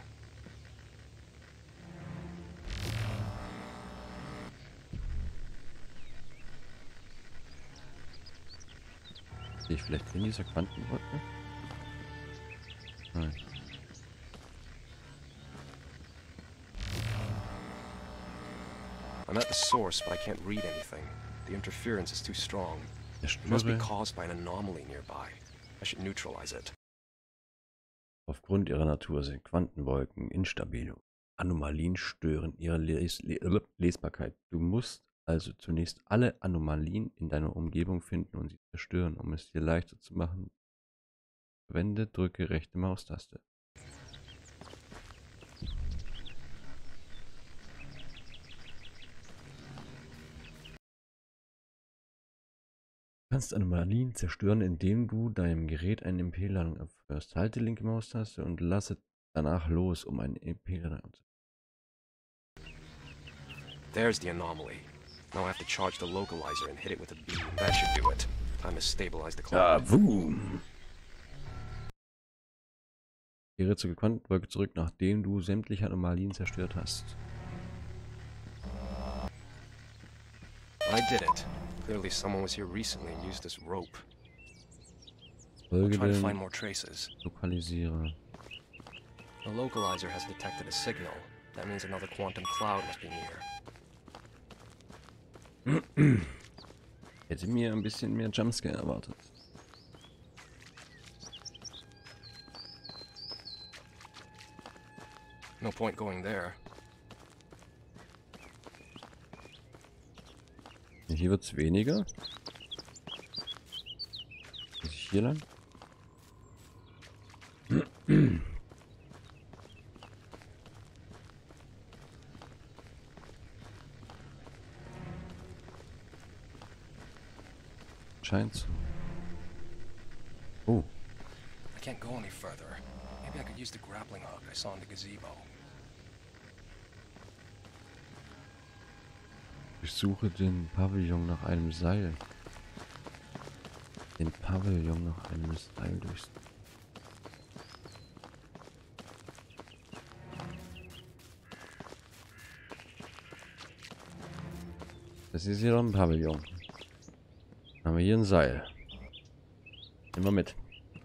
Sehe ich vielleicht in dieser Quantenwolke? Nein. I'm at the source, but I can't read anything. The interference is too strong. It must be caused by an anomaly nearby. I should neutralize it. Aufgrund ihrer Natur sind Quantenwolken instabil. Anomalien stören ihre Lesbarkeit. Du musst also zunächst alle Anomalien in deiner Umgebung finden und sie zerstören, um es dir leichter zu machen. Drücke rechte Maustaste. Du kannst Anomalien zerstören, indem du deinem Gerät eine MP-Ladung abfeuerst. Halte linke Maustaste und lasse danach los, um eine MP-Ladung abzufeuern. There's the anomaly. Now I have to charge the localizer and hit it with a beam. That should do it. Time to stabilize the Ja, cloud. boom. Kehre zur Quantenwolke zurück, nachdem du sämtliche Anomalien zerstört hast. I did it. Clearly someone was here recently and used this rope. Folge Try to den find more traces. Lokalisiere. The localizer has detected a signal. That means another quantum cloud must be near. Hätte mir ein bisschen mehr Jumpscare erwartet. No point going there. Hier wird es weniger. Muss ich hier lang? Scheint so. Oh. I can't go any further. Maybe I could use the grappling hook I saw in the gazebo. Ich suche den Pavillon nach einem Seil. Den Pavillon nach einem Seil durchs... Das ist hier doch ein Pavillon. Haben wir hier ein Seil. Nehmen wir mit.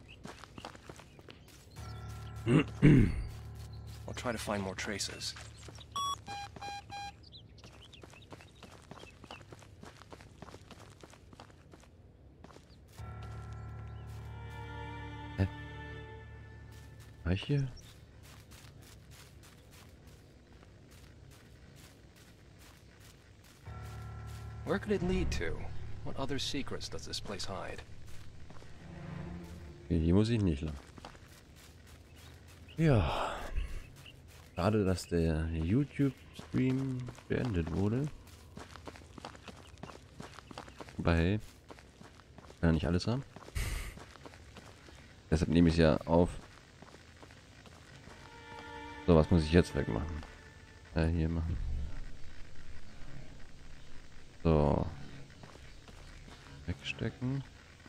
I'll try to find more traces. War ich hier? Where could it lead to? What other secrets does this place hide? Okay, hier muss ich nicht lang. Ja. Schade, dass der YouTube-Stream beendet wurde. Aber hey, kann ja nicht alles haben. Deshalb nehme ich es ja auf. So, was muss ich jetzt wegmachen? Hier machen. So. Wegstecken.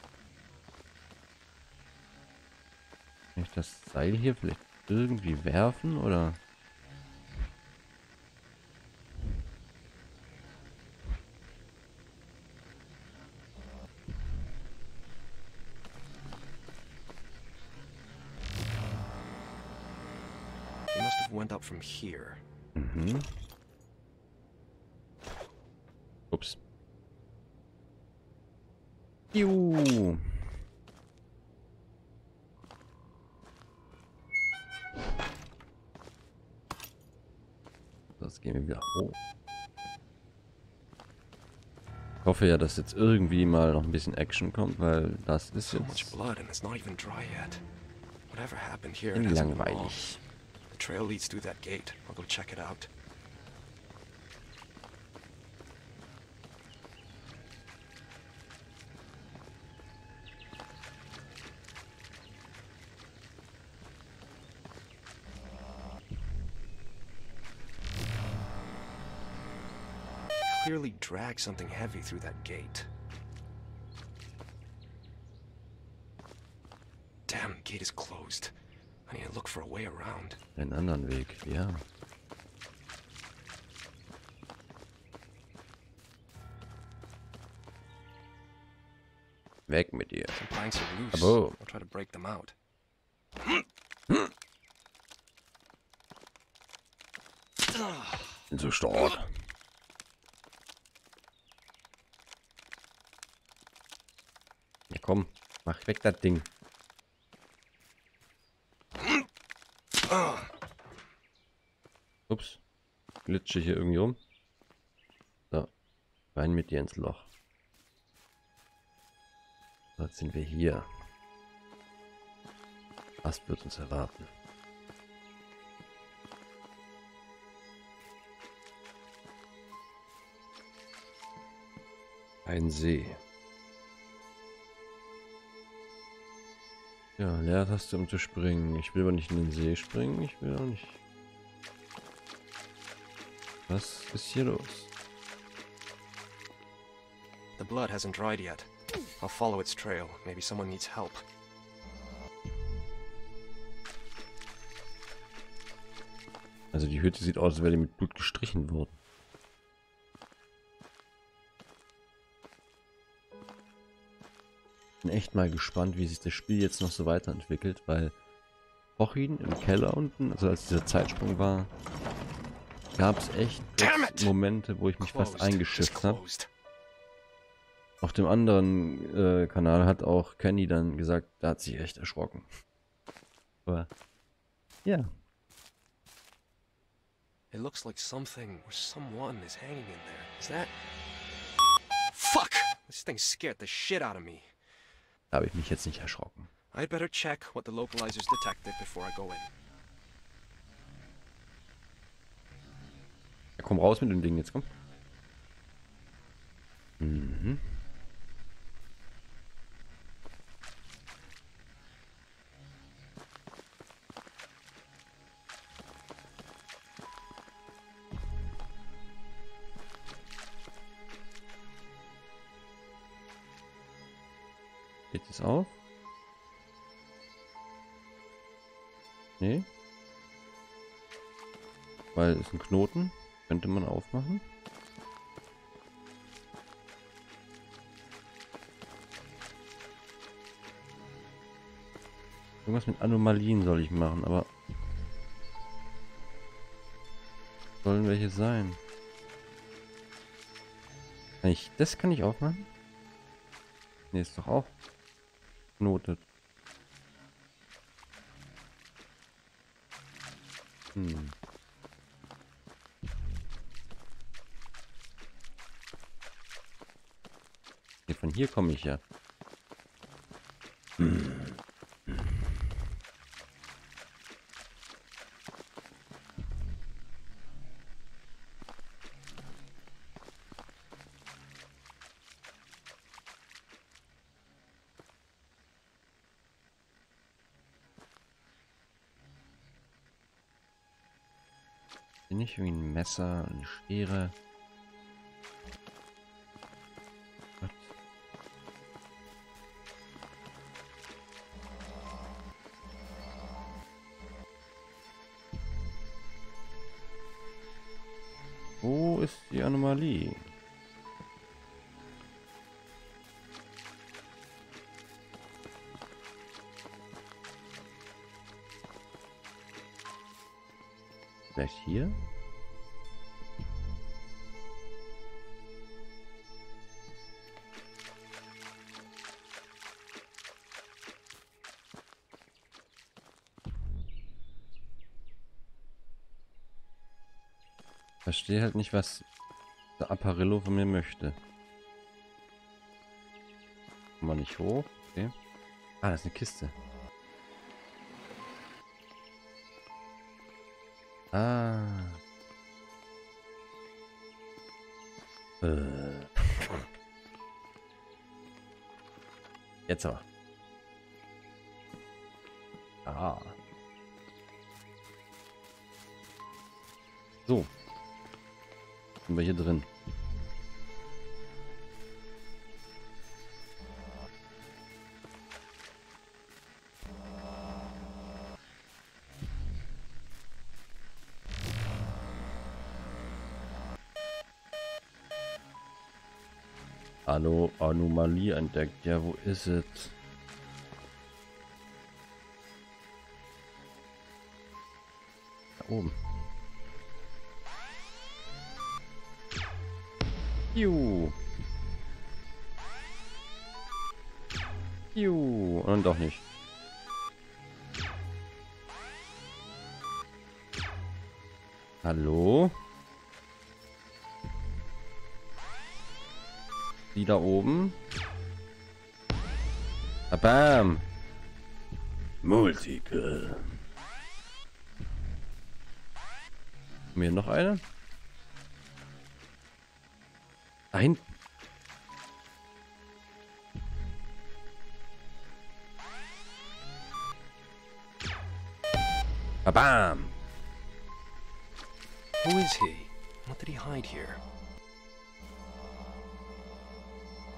Kann ich das Seil hier vielleicht irgendwie werfen, oder? He must have went up from here. Mhm. Ups. Juhu. Das gehen wir wieder hoch. Ich hoffe ja, dass jetzt irgendwie mal noch ein bisschen Action kommt, weil das ist So much jetzt blood and it's not even dry yet. Whatever happened here, it hasn't been long. langweilig. The trail leads through that gate. I'll go check it out. Clearly dragged something heavy through that gate. Damn, gate is closed. I need to look for a way around. Einen anderen Weg, ja. Weg mit dir. Some planks are loose. Abo. I'll try to break them out. Bin so stark. Ja komm, mach weg das Ding. Ups. Glitsche hier irgendwie rum. So. Rein mit dir ins Loch. Jetzt sind wir hier. Was wird uns erwarten? Ein See. Ja, Leertaste um zu springen. Ich will aber nicht in den See springen. Ich will auch nicht. Was ist hier los? The blood hasn't dried yet. I'll follow its trail. Maybe someone needs help. Also die Hütte sieht aus, als wäre die mit Blut gestrichen worden. Bin echt mal gespannt, wie sich das Spiel jetzt noch so weiterentwickelt, weil Cochin im Keller unten, also als dieser Zeitsprung war, gab es echt Momente, wo ich mich fast eingeschifft habe. Auf dem anderen Kanal hat auch Kenny dann gesagt, da hat sich echt erschrocken. Aber ja. It looks like something or someone is hanging in there. Is that? Fuck! This thing scared the shit out of me. Da habe ich mich jetzt nicht erschrocken. I'd better check what the localizers detected before I go in. Ja, komm raus mit dem Ding jetzt, komm. Mhm. Geht es auf? Nee. Weil es ist ein Knoten. Könnte man aufmachen. Irgendwas mit Anomalien soll ich machen, aber sollen welche sein? Das kann ich aufmachen? Ne, ist doch auch knotet. Von hier komme ich ja. Bin ich irgendwie ein Messer, eine Schere? Was? Wo ist die Anomalie? Vielleicht hier? Verstehe halt nicht, was der Apparillo von mir möchte. Kommen wir nicht hoch? Okay. Ah, das ist eine Kiste. Ah. Jetzt aber. Ah. So. Sind wir hier drin. Hallo, Anomalie entdeckt. Ja, wo ist es? Da oben. Juhu. Juhu. Und doch nicht. Hallo? Die da oben. Bam. Multiple. Haben wir noch eine? Da hinten. Bam. Who is he? What did he hide here?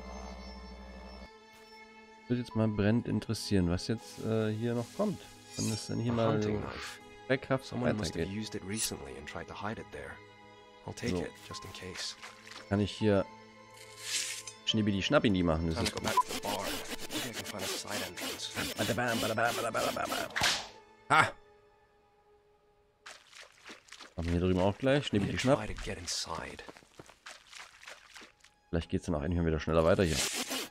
Würde jetzt mal brennend interessieren, was jetzt hier noch kommt. Wenn es denn hier A mal hunting knife. schreckhaft Someone must have weitergeht. used it recently and tried to hide it there. I'll take So. it, just in case. Kann ich hier Schnibbidi Schnappidi machen? Das Time ist to go gut. back to the barn. Maybe I can find a side entrance. Badabam, badabam, badabam, badabam. Ha! Machen wir hier drüben auch gleich. I Schnibbidi need to Schnapp. try to get inside. Vielleicht geht es dann auch endlich mal wieder schneller weiter hier.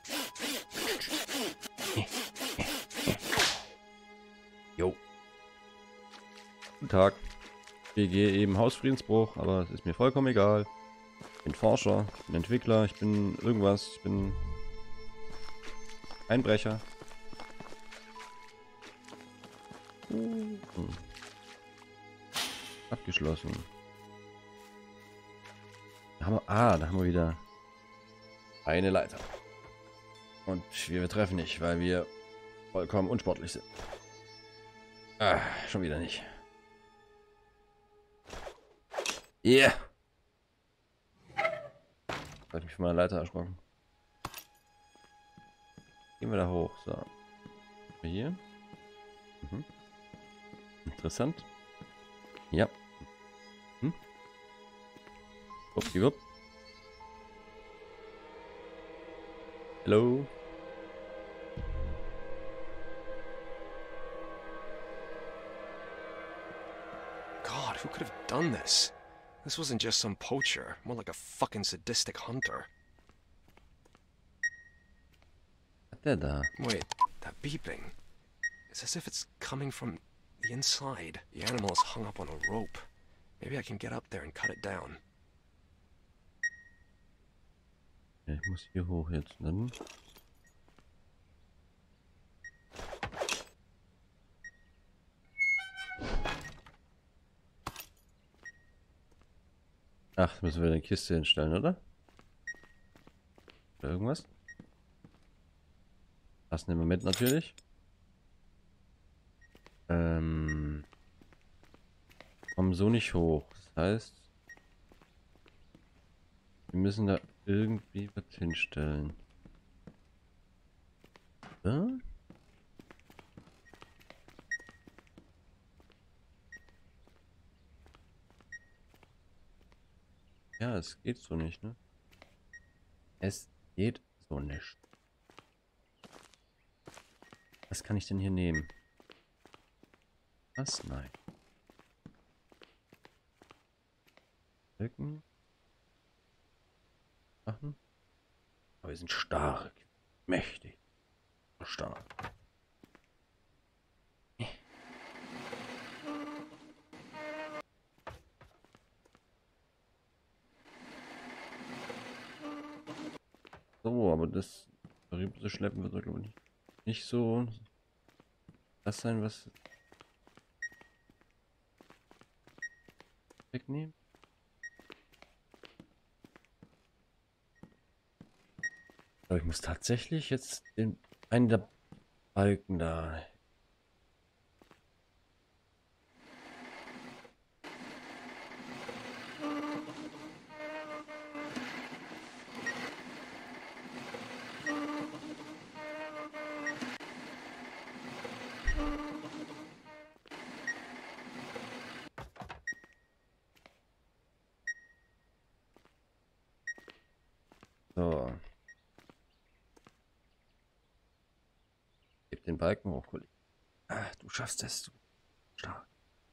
Jo. Guten Tag. Ich gehe eben Hausfriedensbruch, aber es ist mir vollkommen egal. Ich bin Forscher, ich bin Entwickler, ich bin irgendwas, ich bin Einbrecher. Abgeschlossen. Da haben wir wieder eine Leiter. Und wir treffen nicht, weil wir vollkommen unsportlich sind. Schon wieder nicht. Yeah! Habe ich mich von meiner Leiter erschrocken. Gehen wir da hoch. So. Hier. Mhm. Interessant. Ja. Hm. Wuppdiwupp. Hello. God, who could have done this? This wasn't just some poacher, more like a fucking sadistic hunter. Was hat der da? Wait, that beeping. It's as if it's coming from the inside. The animal is hung up on a rope. Maybe I can get up there and cut it down. Ich muss hier hoch jetzt. Dann. Ach, müssen wir eine Kiste hinstellen, oder? Oder irgendwas? Das nehmen wir mit natürlich. Kommen so nicht hoch. Das heißt, wir müssen da irgendwie was hinstellen. Ja? Ja, es geht so nicht, ne? Es geht so nicht. Was kann ich denn hier nehmen? Was? Nein. Rücken. Machen. Aber wir sind stark. Mächtig. Stark. So, aber das darüber zu schleppen wird, glaube ich, nicht so das sein, was wegnehmen. Aber ich muss tatsächlich jetzt den einen der Balken da. So. Gib den Balken hoch, Kollege. Ach, du schaffst es. Du stark.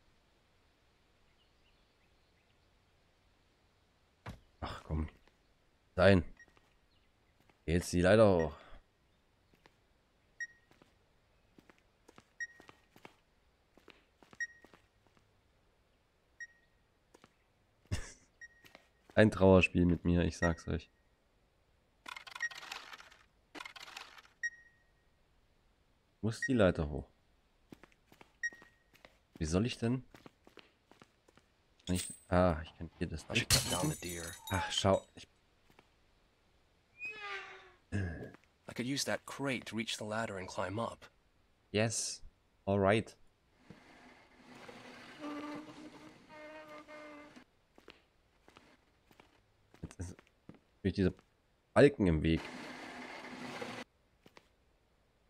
Ach komm. Nein. Jetzt die Leiter hoch. Ein Trauerspiel mit mir, ich sag's euch. Muss die Leiter hoch. Wie soll ich denn? Ich kann hier das I should cut down the deer. Ach, schau. I could use that crate to reach the ladder and climb up. Yes. Alright. Jetzt ist durch diese Balken im Weg.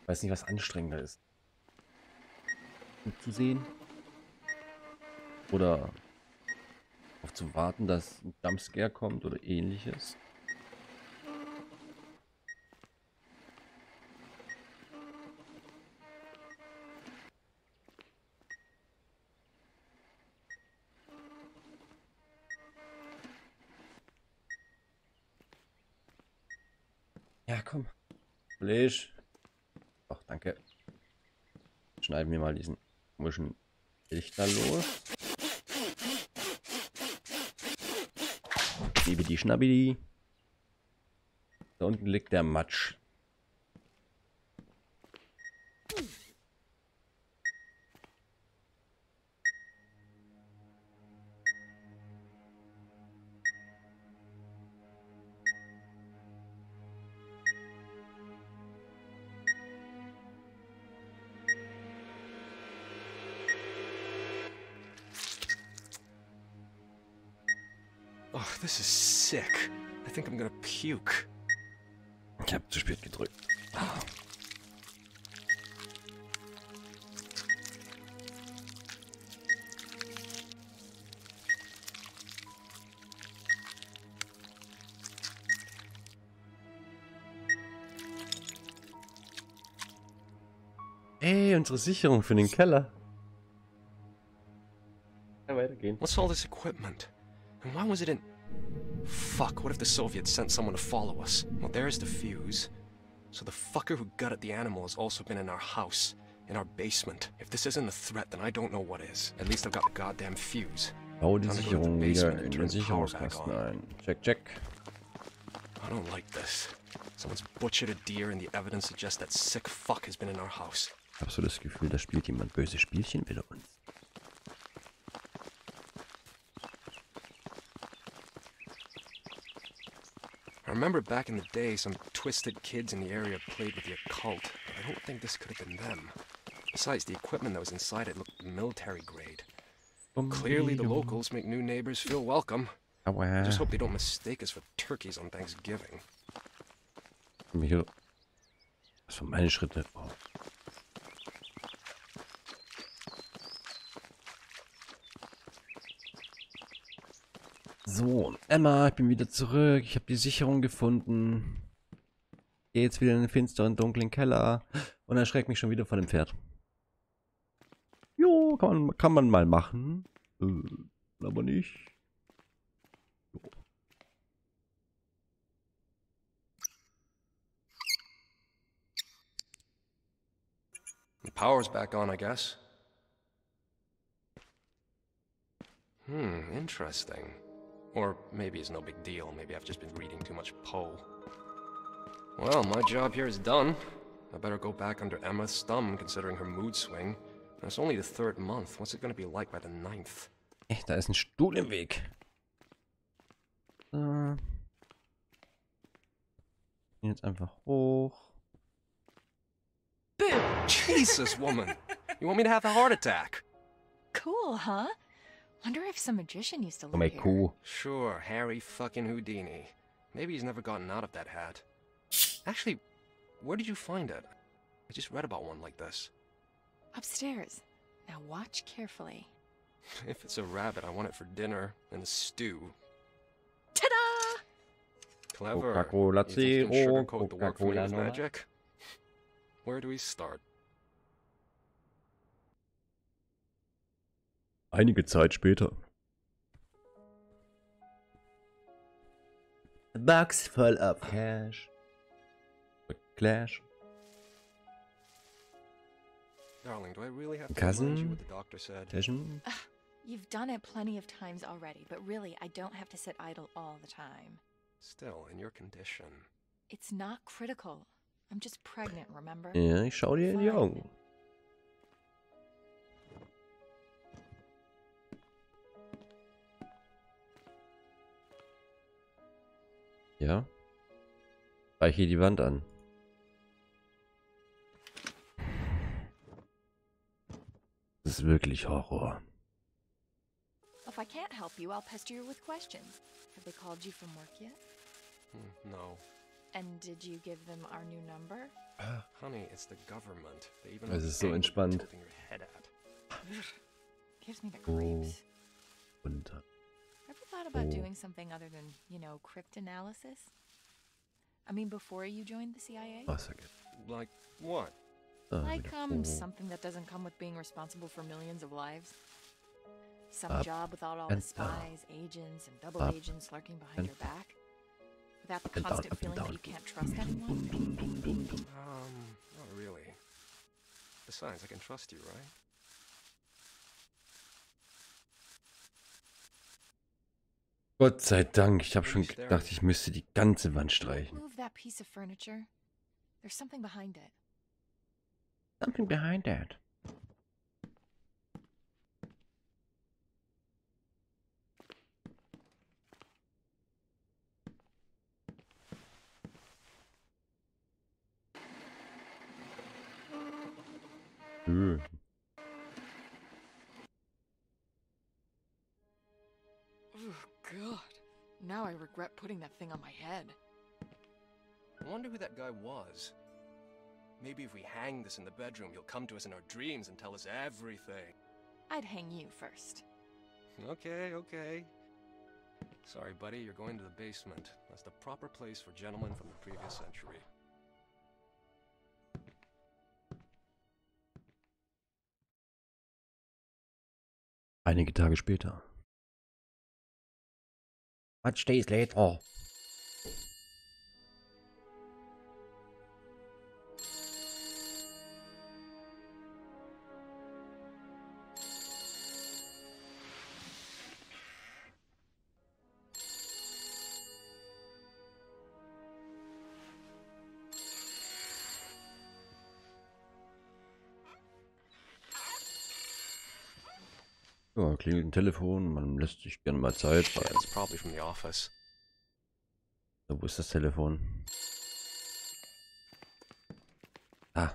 weiß nicht, was anstrengender ist. Gut zu sehen. Oder auf zu warten, dass ein Jumpscare kommt oder ähnliches. Ja, komm. Fleisch. Ach, danke. Schneiden wir mal diesen komischen Lichter los. Schnibbidi schnabbidi. Da unten liegt der Matsch. Oh, this is sick. I think I'm gonna puke. Ich habe zu spät gedrückt. Ey, unsere Sicherung für den Keller. Ja, weitergehen. What's all this equipment? And why was it in... Fuck, what if the Soviets sent someone to follow us? Well, there's the fuse. So the fucker who gutted the animal has also been in our house, in our basement. If this isn't a threat, then I don't know what is. At least I've got the goddamn fuse. Bau die Sicherung wieder in den Sicherungskasten ein. Check, check. I don't like this. Someone's butchered a deer and the evidence suggests that sick fuck has been in our house. Ich habe so das Gefühl, da spielt jemand böse Spielchen wieder uns. I remember back in the day, some twisted kids in the area played with the occult, but I don't think this could have been them. Besides, the equipment that was inside it looked military grade. Clearly, the locals make new neighbors feel welcome. I just hope they don't mistake us for turkeys on Thanksgiving. Hier. Was waren meine Schritte? Oh. So, Emma, ich bin wieder zurück. Ich habe die Sicherung gefunden. Gehe jetzt wieder in den finsteren, dunklen Keller und erschreckt mich schon wieder vor dem Pferd. Jo, kann man mal machen. Aber nicht. Jo. The power's back on, I guess. Interesting. Or maybe it's no big deal. Maybe I've just been reading too much Poe. Well, my job here is done. I better go back under Emma's thumb, considering her mood swing. And it's only the 3rd month. What's it gonna be like by the 9th? Da ist ein Stuhl im Weg. Jetzt einfach hoch. Jesus, woman! You want me to have a heart attack? Cool, huh? Wonder if some magician used to Oh, live my here. cool. Sure, Harry fucking Houdini. Maybe he's never gotten out of that hat. Actually, where did you find it? I just read about one like this. Upstairs. Now watch carefully. If it's a rabbit, I want it for dinner and a stew. Ta-da! Clever. Coca-Cola You think you can Zero, sugarcoat the work for me Coca-Cola with Nova. magic? Where do we start? Einige Zeit später. A box full of cash. Clash. Darling, do I really have to Cousin? remind you what the doctor said? Taschen. You've done it plenty of times already, but really, I don't have to sit idle all the time. Still, in your condition. It's not critical. I'm just pregnant, remember? Ja, ich schau dir in die Fine. Augen. Ja. Reiche die Wand an. Das ist wirklich Horror. If I can't help you, I'll pester you with questions. Have they called you from work yet? No. And did you give them our new number? Honey, it's the government. They even Es ist so entspannt. tilting your head at. Gives me the Oh. creeps. Und Ever thought about Oh. doing something other than, cryptanalysis? I mean, before you joined the CIA? Wasser geht. Like what? Like, Wieder. Oh. something that doesn't come with being responsible for millions of lives. Some Up job without all the and down. spies, agents, and double Up agents lurking behind and your back. Without the and down, constant up and feeling that down. you can't trust anyone. Not really. Besides, I can trust you, right? Gott sei Dank, ich habe schon gedacht, ich müsste die ganze Wand streichen. Move that piece of furniture. There's something behind it. Something behind that. Schön. Oh, God. Now I regret putting that thing on my head. I wonder who that guy was. Maybe if we hang this in the bedroom, he'll come to us in our dreams and tell us everything. I'd hang you first. Okay, okay. Sorry, buddy, you're going to the basement. That's the proper place for gentlemen from the previous century. Einige Tage später. Much days later. Ja, klingelt ein Telefon, man lässt sich gerne mal Zeit. Shit, Weil, it's probably from the office. wo ist das Telefon? Ah.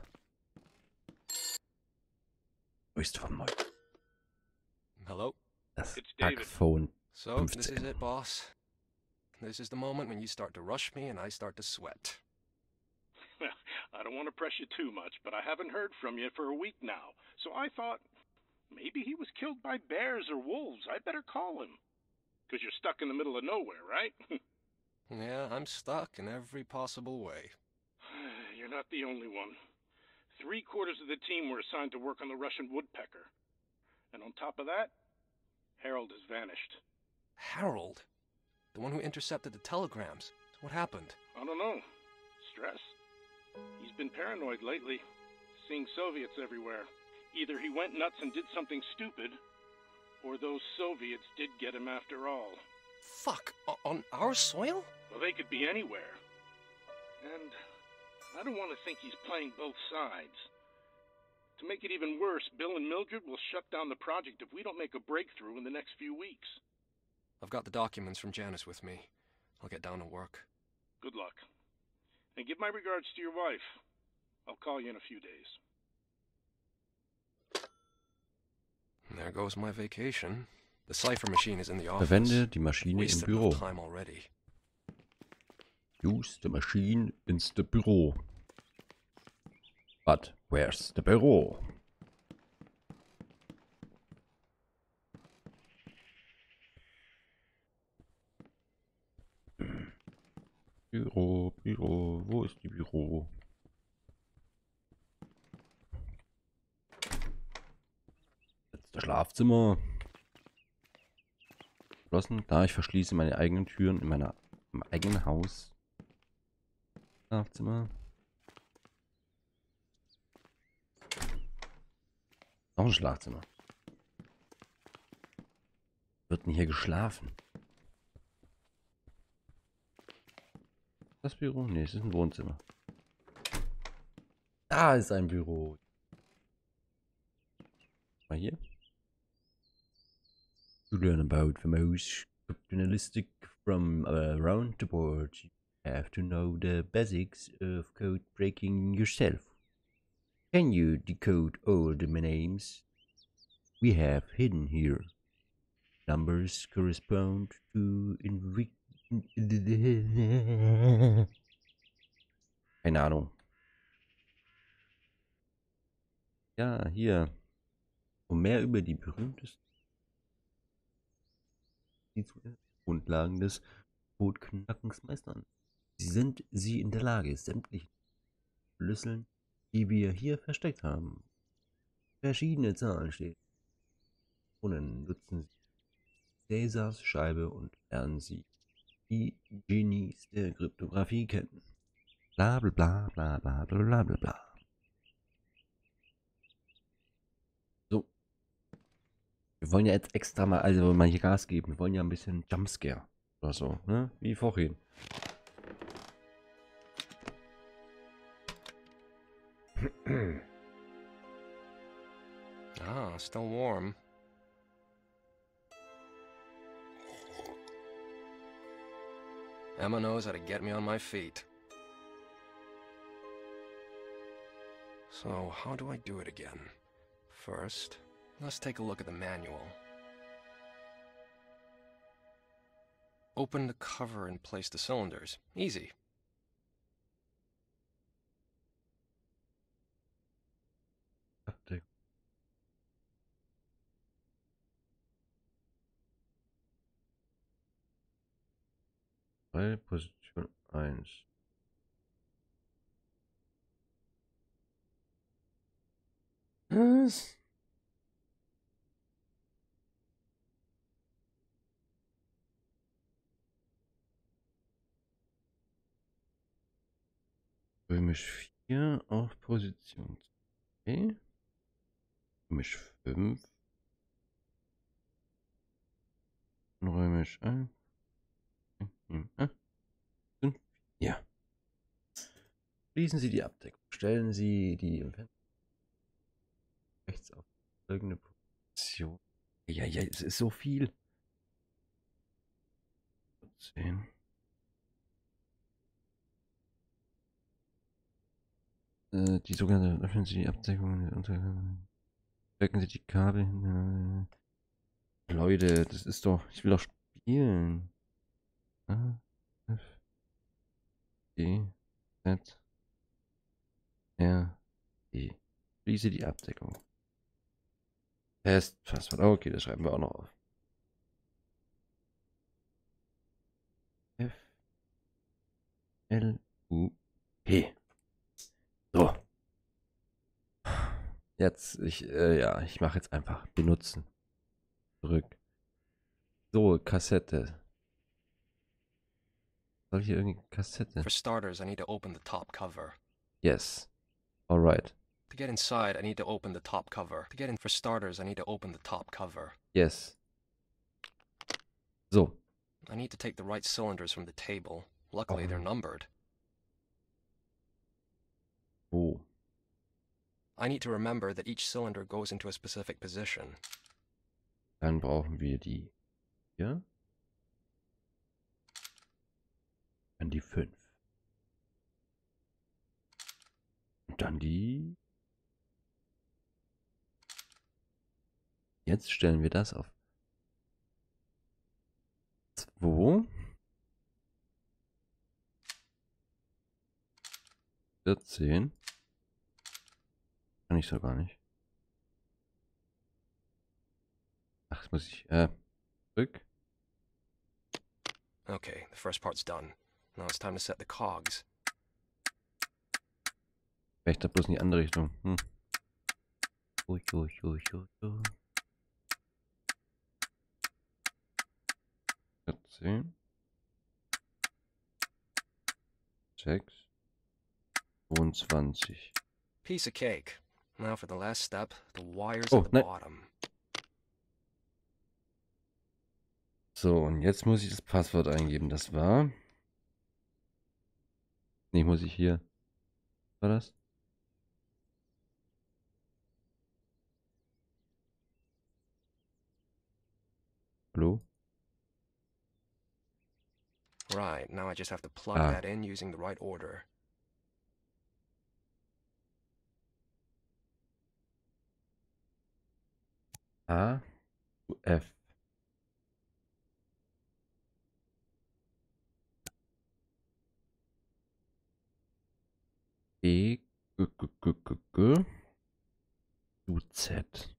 Grüßt von neu. Hello? Das It's David. Kackphone. So, this is 15. it, boss. This is the moment when you start to rush me and I start to sweat. I don't want to press you too much, but I haven't heard from you for a week now. So I thought maybe he was killed by bears or wolves. I better call him. Because you're stuck in the middle of nowhere, right? Yeah, I'm stuck in every possible way. You're not the only one. 3/4 of the team were assigned to work on the Russian woodpecker. And on top of that, Harold has vanished. Harold? The one who intercepted the telegrams. What happened? I don't know. Stress? He's been paranoid lately, seeing Soviets everywhere. Either he went nuts and did something stupid, or those Soviets did get him after all. Fuck, on our soil? Well, they could be anywhere. And I don't want to think he's playing both sides. To make it even worse, Bill and Mildred will shut down the project if we don't make a breakthrough in the next few weeks. I've got the documents from Janice with me. I'll get down to work. Good luck. And give my regards to your wife. I'll call you in a few days. And there goes my vacation. The cipher machine is in the office. Verwende die Maschine im Wasted Büro. enough time already. Use the machine in the Büro. But where's the Büro? Büro, Büro, wo ist die Büro? Jetzt das Schlafzimmer. Geschlossen. Da ich verschließe meine eigenen Türen in meinem eigenen Haus. Schlafzimmer. Noch ein Schlafzimmer. Wird denn hier geschlafen? Das Büro? Ne, es ist ein Wohnzimmer. Da ist ein Büro. Mal hier. To learn about the most cryptanalytic from around the world, you have to know the basics of code breaking yourself. Can you decode all the names we have hidden here? Numbers correspond to Keine Ahnung. Ja, hier. Um mehr über die berühmtesten Grundlagen des Codeknackens meistern. Sind Sie in der Lage, sämtliche Schlüsseln, die wir hier versteckt haben, verschiedene Zahlen stehen. Und nutzen Sie Caesars Scheibe und lernen Sie die Genies der Kryptographie kennen. Bla bla bla bla bla bla bla bla. So. Wir wollen ja jetzt extra mal, also mal hier Gas geben. Wir wollen ja ein bisschen Jumpscare oder so, ne? Wie vorhin. Ah, still warm. Emma knows how to get me on my feet. So, how do I do it again? First, let's take a look at the manual. Open the cover and place the cylinders. Easy. Bei Position 1. Was? Römisch 4 auf Position 2. Römisch 5. Römisch 1. 5. Ja. Schließen Sie die Abdeckung. Stellen Sie die im Fenster rechts auf folgende Position. Ja, es ist so viel. 10. Die sogenannte, öffnen Sie die Abdeckung. Stecken Sie die Kabel hin. Leute, das ist doch, ich will doch spielen. A, F, D, Z, R, E. Schließe die Abdeckung. Passwort. Okay, das schreiben wir auch noch auf. F, L, U, P. So. Jetzt, ich mache jetzt einfach benutzen. Zurück. So, Kassette. Soll ich hier irgendeine Kassette? For starters, I need to open the top cover. Yes. Alright. To get inside, I need to open the top cover. For starters, I need to open the top cover. Yes. So. I need to take the right cylinders from the table. Luckily, they're numbered. Oh. I need to remember that each cylinder goes into a specific position. Dann brauchen wir die hier. Dann die 5. Und dann die. Jetzt stellen wir das auf 2. 14. Kann ich so gar nicht. Ach, das muss ich, zurück. Okay, the first part's done. Now it's time to set the cogs. Vielleicht da bloß in die andere Richtung. Hm. 14. 6. 22. Piece of cake. Now for the last step, the wires Oh, at the nein. bottom. So, und jetzt muss ich das Passwort eingeben. Das war. Nee, muss ich hier. Was war das? Hallo? Right, now I just have to plug Ah. that in using the right order. A, F. E, G, G, G, G, G. U, Z.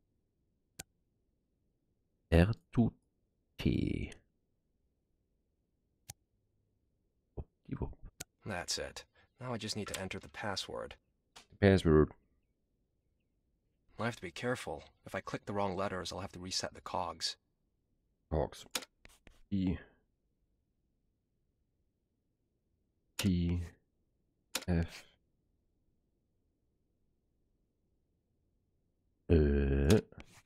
R, tu, T. Wupp. That's it. Now I just need to enter the password. Password. I have to be careful. If I click the wrong letters, I'll have to reset the cogs. Cogs. E. T. F. U.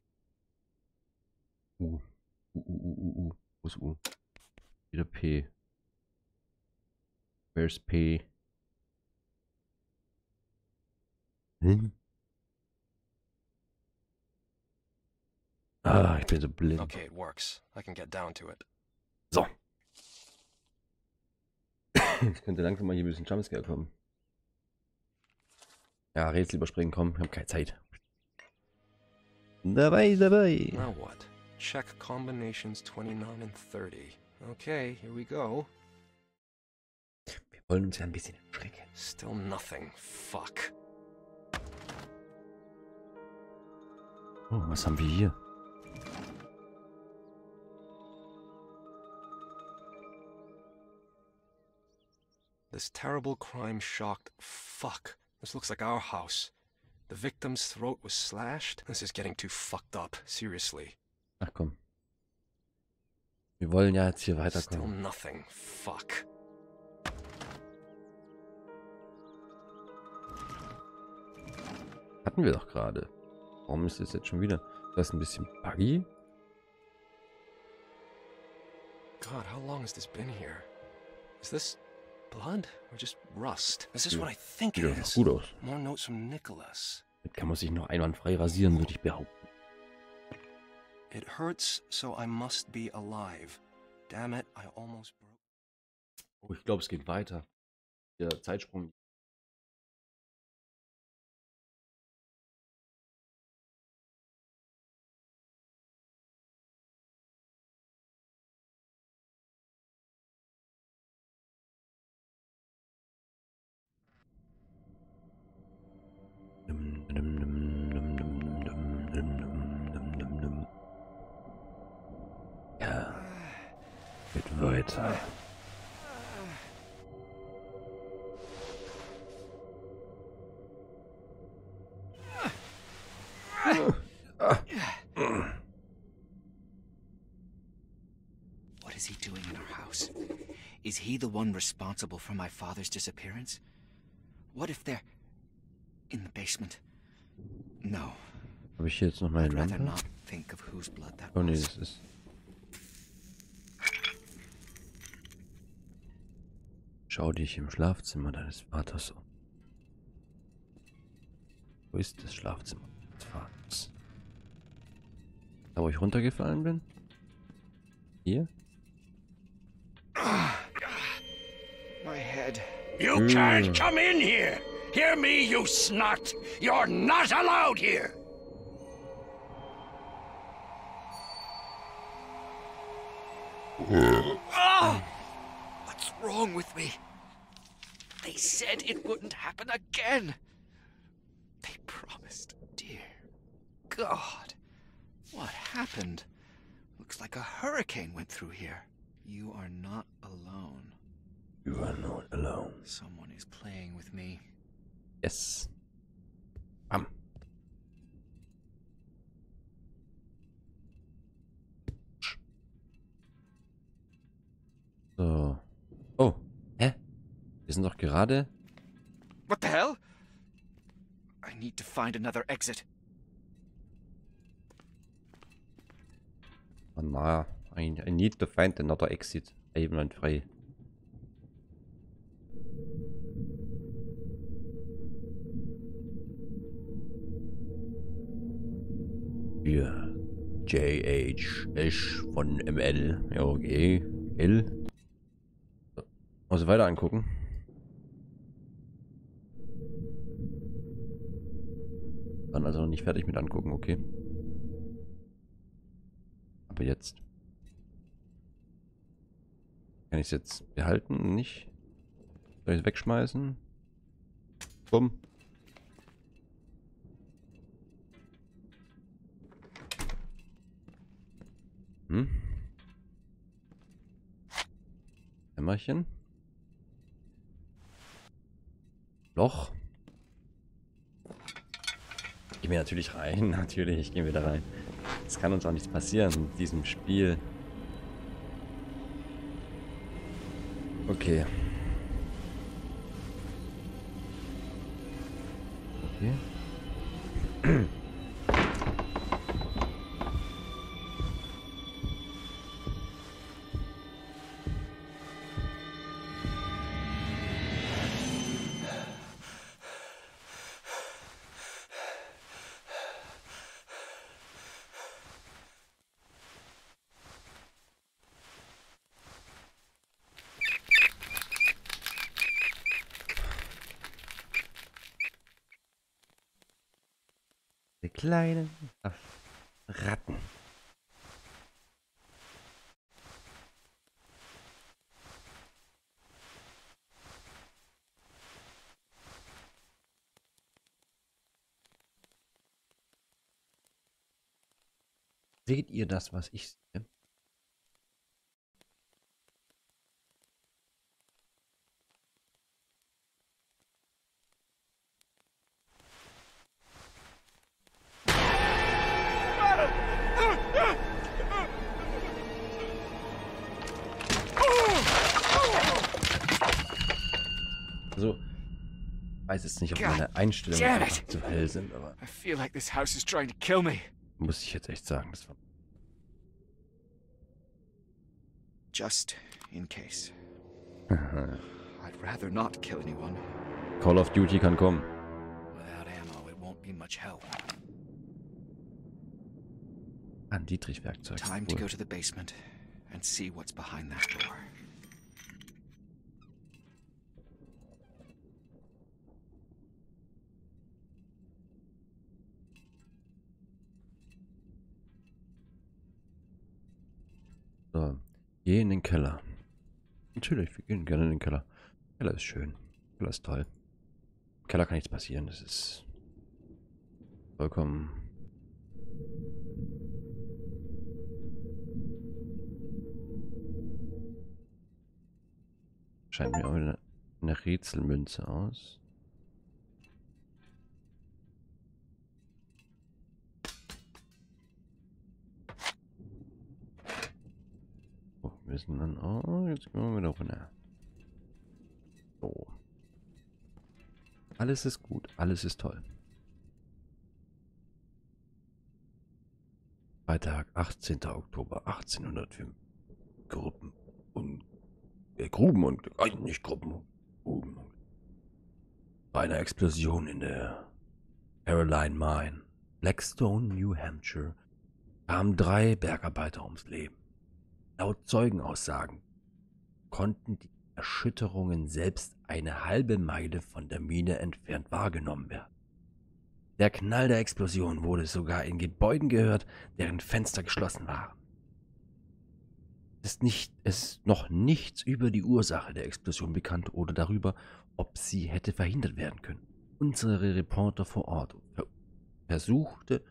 Wo ist U? Wieder P. Where's P? Hm? Ah, ich bin so blind. Okay, it works. I can get down to it. So. Es könnte langsam mal hier ein bisschen Jumpscare kommen. Ja, Rätsel überspringen, komm, wir haben keine Zeit. Dabei. Now what? Check combinations 29 and 30. Okay, here we go. Wir wollen uns ja ein bisschen erschrecken. Still nothing. Fuck. Oh, was haben wir hier? This terrible crime shocked. Fuck. This looks like our house. The victim's throat was slashed. This is getting too fucked up. Seriously. Ach komm. Wir wollen ja jetzt hier Still weiterkommen. nothing. Fuck. Hatten wir doch gerade. Warum ist das jetzt schon wieder? Das ist ein bisschen buggy. God, how long has this been here? Is this blood or just rust? This is what I think Sieht it doch noch is. gut aus. More notes from Nicholas. Damit kann man sich noch einwandfrei rasieren, würde ich behaupten. It hurts, so I must be alive. Damn it, I almost broke. Oh, ich glaube, es geht weiter. Der Zeitsprung. Ja, geht weiter. What is he doing in our house? Is he the one responsible for my father's disappearance? What if they're in the basement? No. Habe ich hier jetzt noch meine I'd rather Lampe? not think of whose blood that Oh nee, was. das ist... Schau dich im Schlafzimmer deines Vaters um. Wo ist das Schlafzimmer deines Vaters? Da, wo ich runtergefallen bin? Hier? My head. You can't come in here! Hear me, you snot! You're not allowed here! What's wrong with me? They said it wouldn't happen again. They promised, dear God. What happened? Looks like a hurricane went through here. You are not alone. You are not alone. Someone is playing with me. Yes. Bam. So. Oh. Hä? Wir sind doch gerade... What the hell? I need to find another exit. Oh, na, I need to find another exit. Einwandfrei. Für JH von ML. Ja, okay. L. So. Also weiter angucken. Dann also noch nicht fertig mit angucken, okay. Aber jetzt. Kann ich es jetzt behalten? Nicht? Soll ich es wegschmeißen? Komm. Hämmerchen. Loch. Gehen wir natürlich rein. Natürlich gehen wir da rein. Es kann uns auch nichts passieren in diesem Spiel. Okay. Okay. Die kleinen Ratten. Seht ihr das, was ich sehe? Also, ich weiß jetzt nicht, ob meine Einstellungen einfach zu hell sind, aber I feel like this house is trying to kill me. muss ich jetzt echt sagen, das war... Just in case. I'd rather not kill anyone. Call of Duty kann kommen. Without ammo, it won't be much help. Ein Dietrich-Werkzeug. Time to go to the basement and see what's behind that door. So, geh in den Keller. Natürlich, wir gehen gerne in den Keller. Keller ist schön. Keller ist toll. Im Keller kann nichts passieren. Das ist vollkommen... Scheint mir auch eine Rätselmünze aus. Oh, wir sind dann... Oh, jetzt gehen wir wieder runter. So. Alles ist gut. Alles ist toll. Freitag, 18. Oktober 1805. Gruben und... Grubenunglück. Nicht Gruben. Grubenunglück. Bei einer Explosion in der Caroline Mine, Blackstone, New Hampshire, kamen 3 Bergarbeiter ums Leben. Laut Zeugenaussagen konnten die Erschütterungen selbst eine halbe Meile von der Mine entfernt wahrgenommen werden. Der Knall der Explosion wurde sogar in Gebäuden gehört, deren Fenster geschlossen waren. Es ist noch nichts über die Ursache der Explosion bekannt oder darüber, ob sie hätte verhindert werden können. Unser Reporter vor Ort versuchte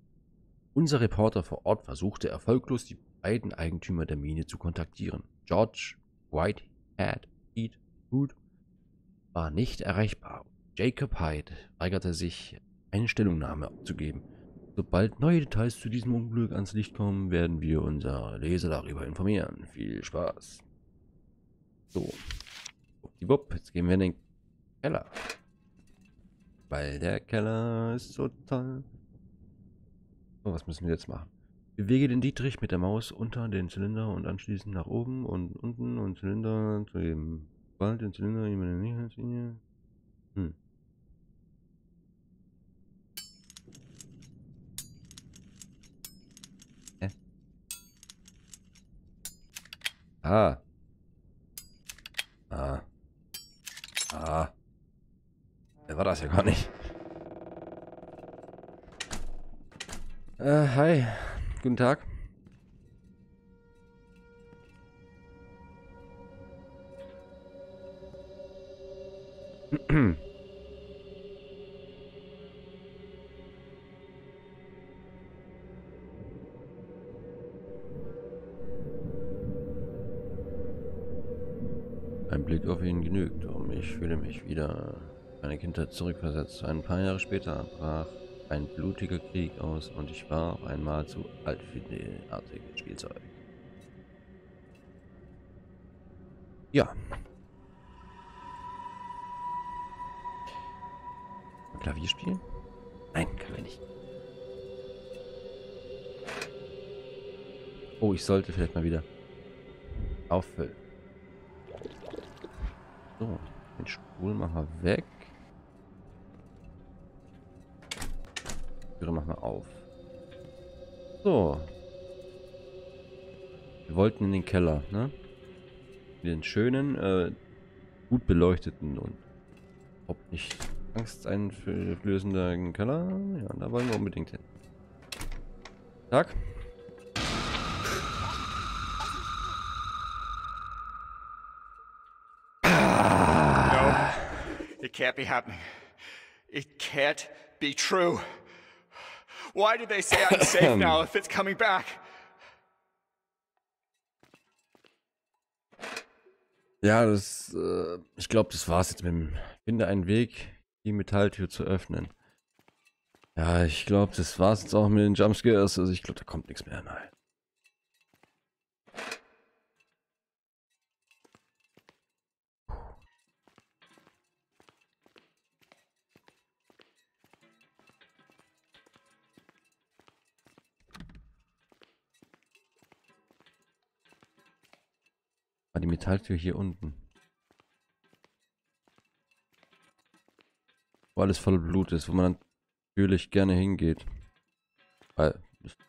erfolglos die beiden Eigentümer der Mine zu kontaktieren. George Whitehead Hood war nicht erreichbar. Jacob Hyde weigerte sich, eine Stellungnahme abzugeben. Sobald neue Details zu diesem Unglück ans Licht kommen, werden wir unsere Leser darüber informieren. Viel Spaß. So. Wupp, jetzt gehen wir in den Keller. Weil der Keller ist so toll. So, was müssen wir jetzt machen? Bewege den Dietrich mit der Maus unter den Zylinder und anschließend nach oben und unten und Zylinder zu dem Bald den Zylinder in meine Nähe. Ah. Der war das ja gar nicht. Hi. Guten Tag. Ein Blick auf ihn genügt, ich fühle mich wieder meine Kindheit zurückversetzt. Ein paar Jahre später brach ein blutiger Krieg aus und ich war auf einmal zu alt für derartiges Spielzeug. Ja. Klavier spielen? Nein, kann er nicht. Oh, ich sollte vielleicht mal wieder auffüllen. So, den Stuhl machen wir weg. Die Türe machen wir auf. So. Wir wollten in den Keller, ne? Den schönen, gut beleuchteten und überhaupt nicht angsteinflößenden Keller. Ja, da wollen wir unbedingt hin. Tag. It can't be happening. It can't be true. Why do they say I'm safe now if it's coming back? Ja, ich glaube, das war's jetzt mit dem Finde einen Weg, die Metalltür zu öffnen. Ja, ich glaube, das war's jetzt auch mit den Jumpscares. Also ich glaube, da kommt nichts mehr. Nein. Die Metalltür hier unten. Wo alles voll Blut ist, wo man natürlich gerne hingeht. Weil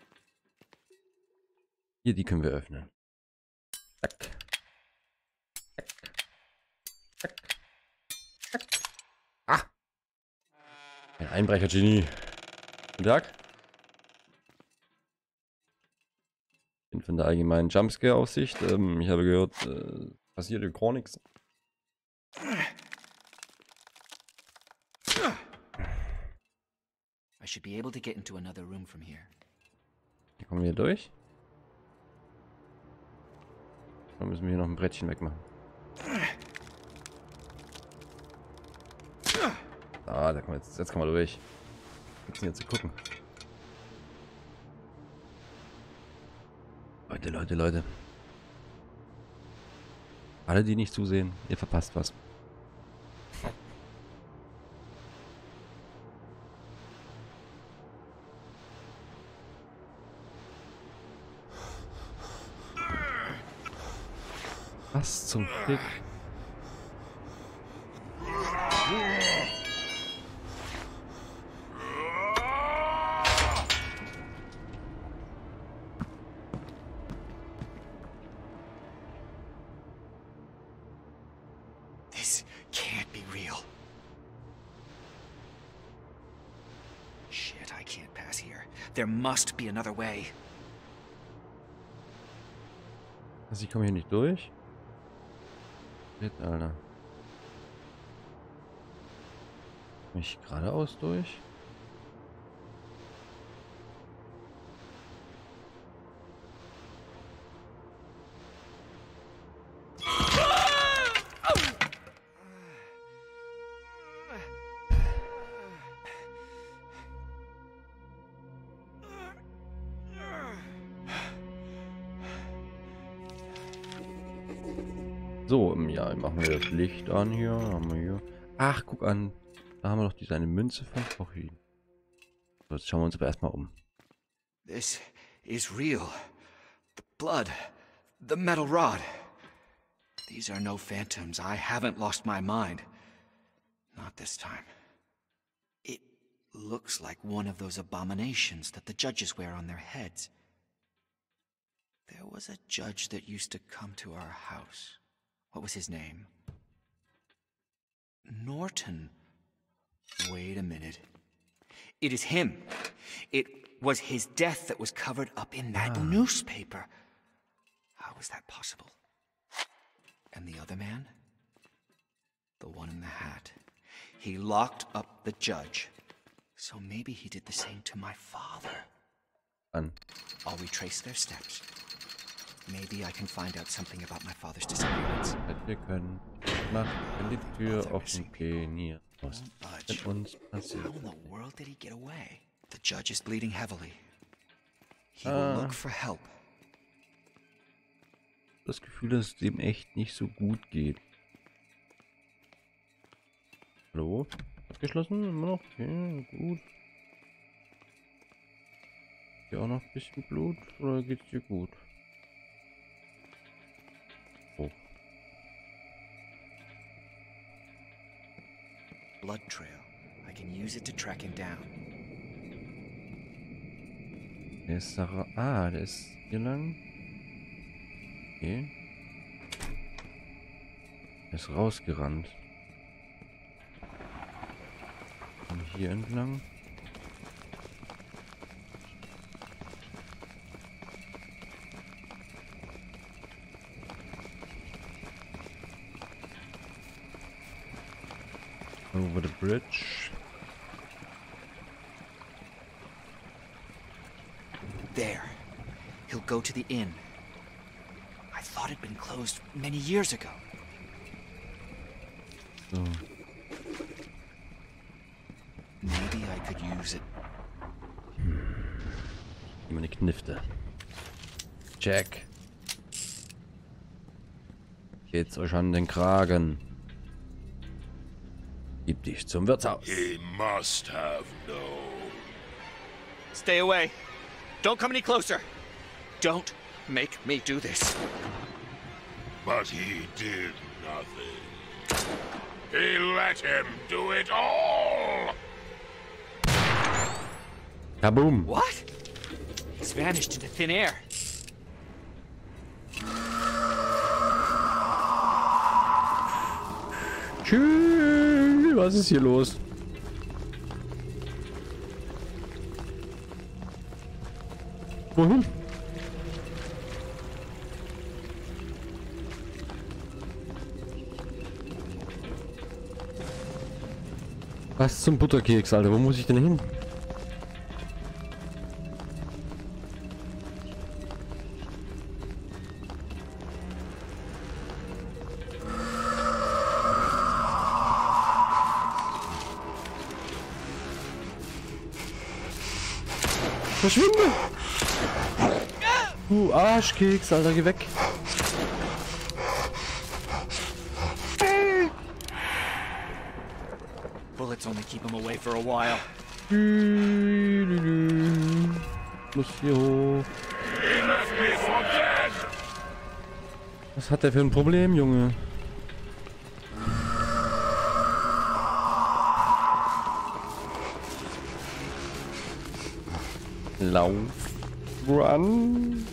hier, die können wir öffnen. Zack. Zack. Zack. Zack. Ah! Ein Einbrecher-Genie. Guten Tag. Von der allgemeinen Jumpscare-Aufsicht. Ich habe gehört, passiert gar nichts. I should be able to get into another room from here. Hier kommen wir durch. Dann müssen wir hier noch ein Brettchen wegmachen. Ah, da kommen wir jetzt kann man durch. Jetzt hier zu gucken. Leute. Alle, die nicht zusehen, ihr verpasst was. Was zum Fick? This can't be real. Shit, I can't pass here. There must be another way. Also ich komme hier nicht durch. Shit, Alter. Komm ich geradeaus durch? So, ja, machen wir das Licht an hier. Haben wir hier. Ach, guck an. Da haben wir noch diese eine Münze von vorhin. So, jetzt schauen wir uns aber erstmal um. This is real. The blood. The metal rod. These are no phantoms. I haven't lost my mind. Not this time. It looks like one of those abominations that the judges wear on their heads. There was a judge that used to come to our house. What was his name? Norton. Wait a minute. It is him. It was his death that was covered up in that newspaper. How is that possible? And the other man? The one in the hat. He locked up the judge. So maybe he did the same to my father. I'll retrace their steps. Maybe I can find out something about my father's disappearance. Wir können macht, wenn die Tür offen gehen muss. Wenn uns How passiert. in the world did he get away? The judge is bleeding heavily. He will look for help. Das Gefühl, dass es dem echt nicht so gut geht. Hallo? Abgeschlossen? Immer noch? Okay, gut. Hier auch noch ein bisschen Blut? Oder geht's dir gut? Oh. Blood trail. I can use it to track him down. Der ist da. Ah, der ist hier lang. Okay. Er ist rausgerannt. Und hier entlang. Over the bridge. There. He'll go to the inn. I thought it'd been closed many years ago. So. Maybe I could use it. Immer eine Knifte. Jack. Geht's euch an den Kragen. Gib dich zum Wirtshaus. He must have known. Stay away. Don't come any closer. Don't make me do this. But he did nothing. He let him do it all! Kaboom. What? He's vanished into thin air. Tschüss. Was ist hier los? Wohin? Was zum Butterkeks, Alter? Wo muss ich denn hin? Verschwinde! Du Arschkeks, Alter, geh weg! Bullets only keep him away for a while. Muss hier hoch. Was hat der für ein Problem, Junge? Lauf. Run.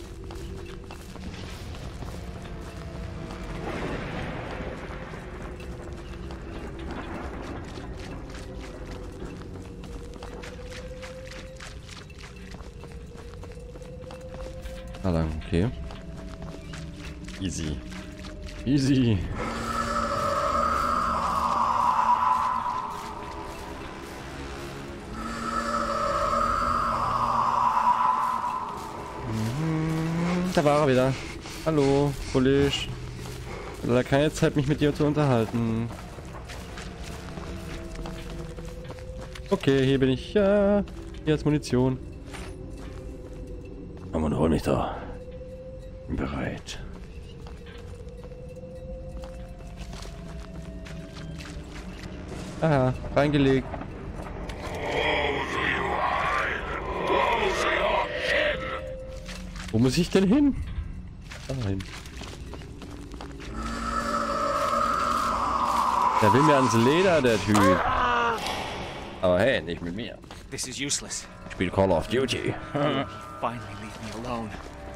Ah, lang, okay. Easy. Easy. Da war er wieder. Hallo, Polish. Leider keine Zeit, mich mit dir zu unterhalten. Okay, hier bin ich. Ja, hier ist Munition. Komm und hol mich da. Bin bereit. Aha, reingelegt. Wo muss ich denn hin? Dahin. Der will mir ans Leder, der Typ. Aber hey, nicht mit mir. This is useless. Ich spiele Call of Duty. Finally leave me alone.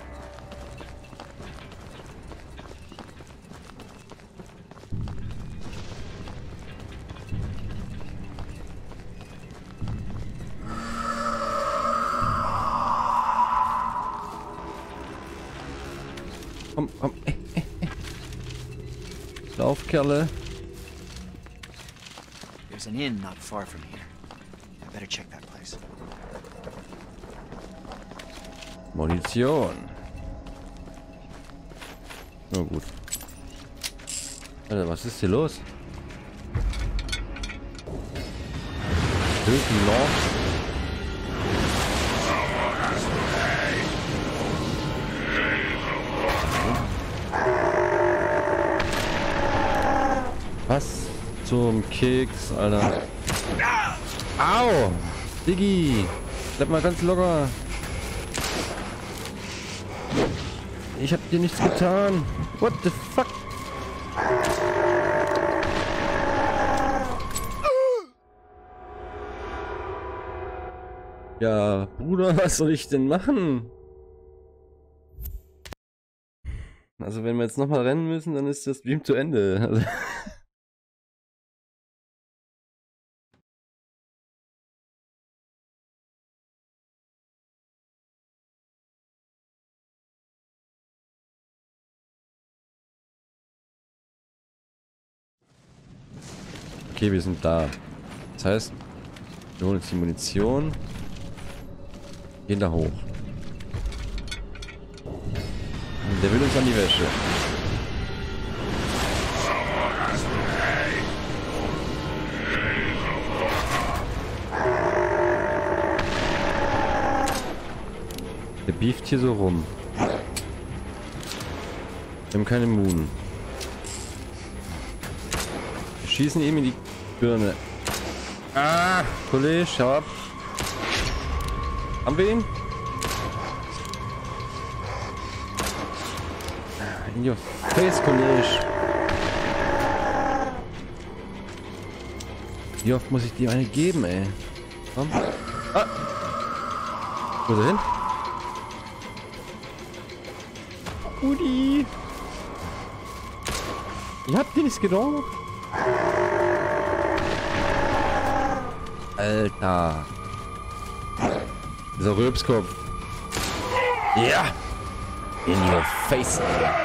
Komm, komm. Lauf, Kerle. There's an inn not far from here. I better check that place. Munition. Na gut. Alter, was ist hier los? Töten noch. Was zum Keks, Alter. Au! Diggi! Bleib mal ganz locker. Ich hab dir nichts getan. What the fuck? Ja, Bruder, was soll ich denn machen? Also wenn wir jetzt nochmal rennen müssen, dann ist das Stream zu Ende. Also okay, wir sind da. Das heißt, wir holen jetzt die Munition. Gehen da hoch. Und der will uns an die Wäsche. Der beeft hier so rum. Wir haben keine Moon. Wir schießen ihm in die Birne. Ah, Kollege, schau ab. Haben wir ihn? In your face, Kollege. Wie oft muss ich dir eine geben, ey? Komm. Ah. Wo ist er hin? Udi. Ihr habt dir nichts getan? Alter. Dieser Rülpskopf. Ja. In your face, Alter.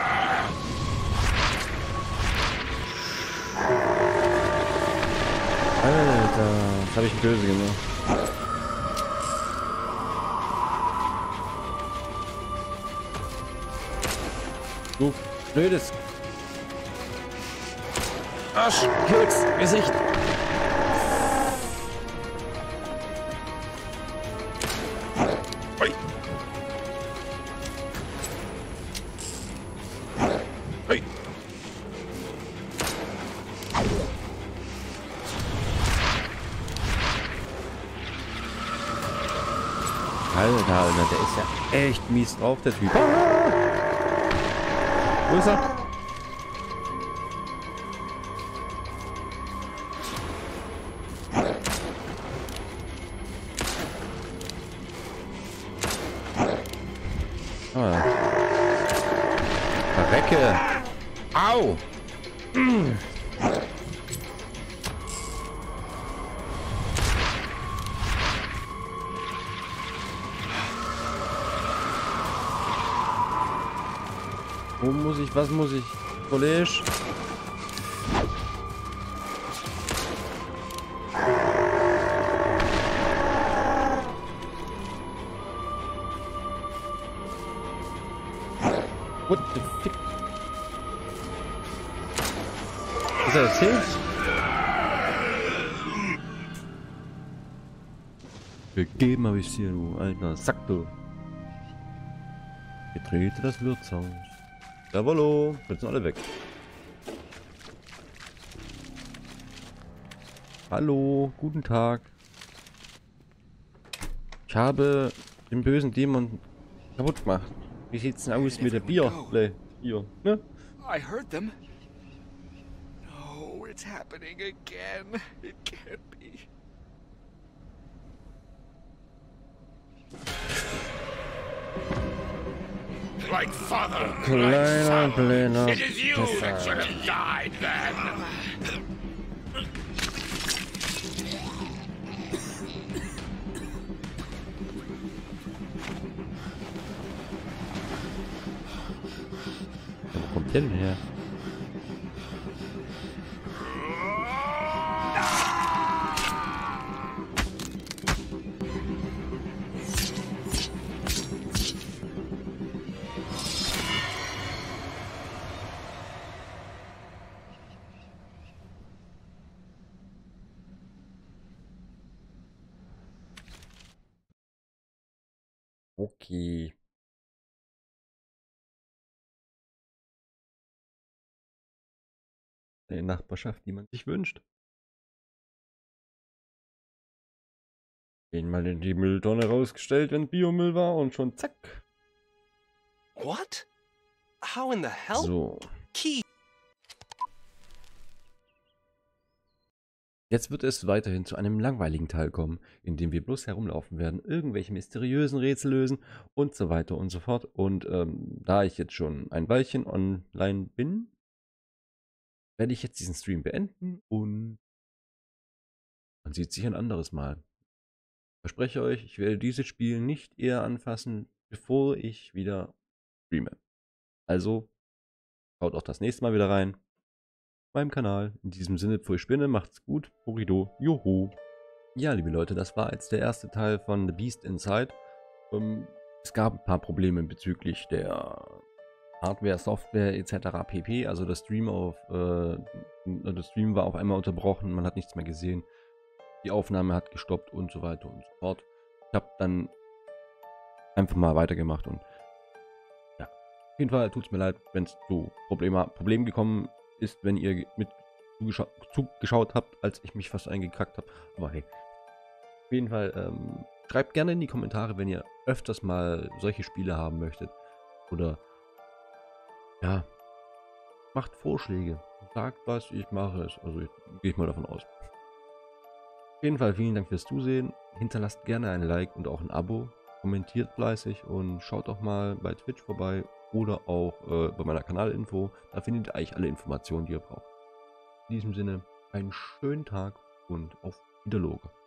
Alter, das habe ich böse gemacht. Du blödes Arsch, Keks, Gesicht. Oi. Oi. Alter, der ist ja echt mies drauf, der Typ. Wo ist er? Ah. Verrecke! Au! Wo muss ich? Was muss ich? Kollege? What the fuck? Ist er jetzt hier? Gegeben habe ich dir, du alter Sack, du. Betrete das Wirtshaus. Jawollo, jetzt sind alle weg. Hallo, guten Tag. Ich habe den bösen Dämon kaputt gemacht. Wie sieht's denn aus mit der Bier? Hier, ne? I heard them. No, it's happening again. It can't be. Like father, Kleiner, kleiner. it is you that should have died then. Wo kommt der denn her? Okay. Eine Nachbarschaft, die man sich wünscht. Einmal in die Mülltonne rausgestellt, wenn Biomüll war und schon zack. What? How in the hell? So. Key. Jetzt wird es weiterhin zu einem langweiligen Teil kommen, in dem wir bloß herumlaufen werden, irgendwelche mysteriösen Rätsel lösen und so weiter und so fort. Und da ich jetzt schon ein Weilchen online bin, werde ich jetzt diesen Stream beenden und man sieht sich ein anderes Mal. Ich verspreche euch, ich werde dieses Spiel nicht eher anfassen, bevor ich wieder streame. Also, schaut auch das nächste Mal wieder rein. Meinem Kanal. In diesem Sinne, pfui Spinne, macht's gut. Horido, joho. Ja, liebe Leute, das war jetzt der erste Teil von The Beast Inside. Es gab ein paar Probleme bezüglich der Hardware, Software etc. pp. Also das Stream war auf einmal unterbrochen, man hat nichts mehr gesehen. Die Aufnahme hat gestoppt und so weiter und so fort. Ich habe dann einfach mal weitergemacht und ja, auf jeden Fall tut es mir leid, wenn es zu Problemen gekommen ist, wenn ihr mit zugeschaut habt, als ich mich fast eingekackt habe. Aber hey, auf jeden Fall schreibt gerne in die Kommentare, wenn ihr öfters mal solche Spiele haben möchtet. Oder ja, macht Vorschläge. Sagt was, ich mache es. Also gehe ich mal davon aus. Auf jeden Fall vielen Dank fürs Zusehen. Hinterlasst gerne ein Like und auch ein Abo. Kommentiert fleißig und schaut auch mal bei Twitch vorbei oder auch bei meiner Kanalinfo. Da findet ihr eigentlich alle Informationen, die ihr braucht. In diesem Sinne, einen schönen Tag und auf Wiedersehen.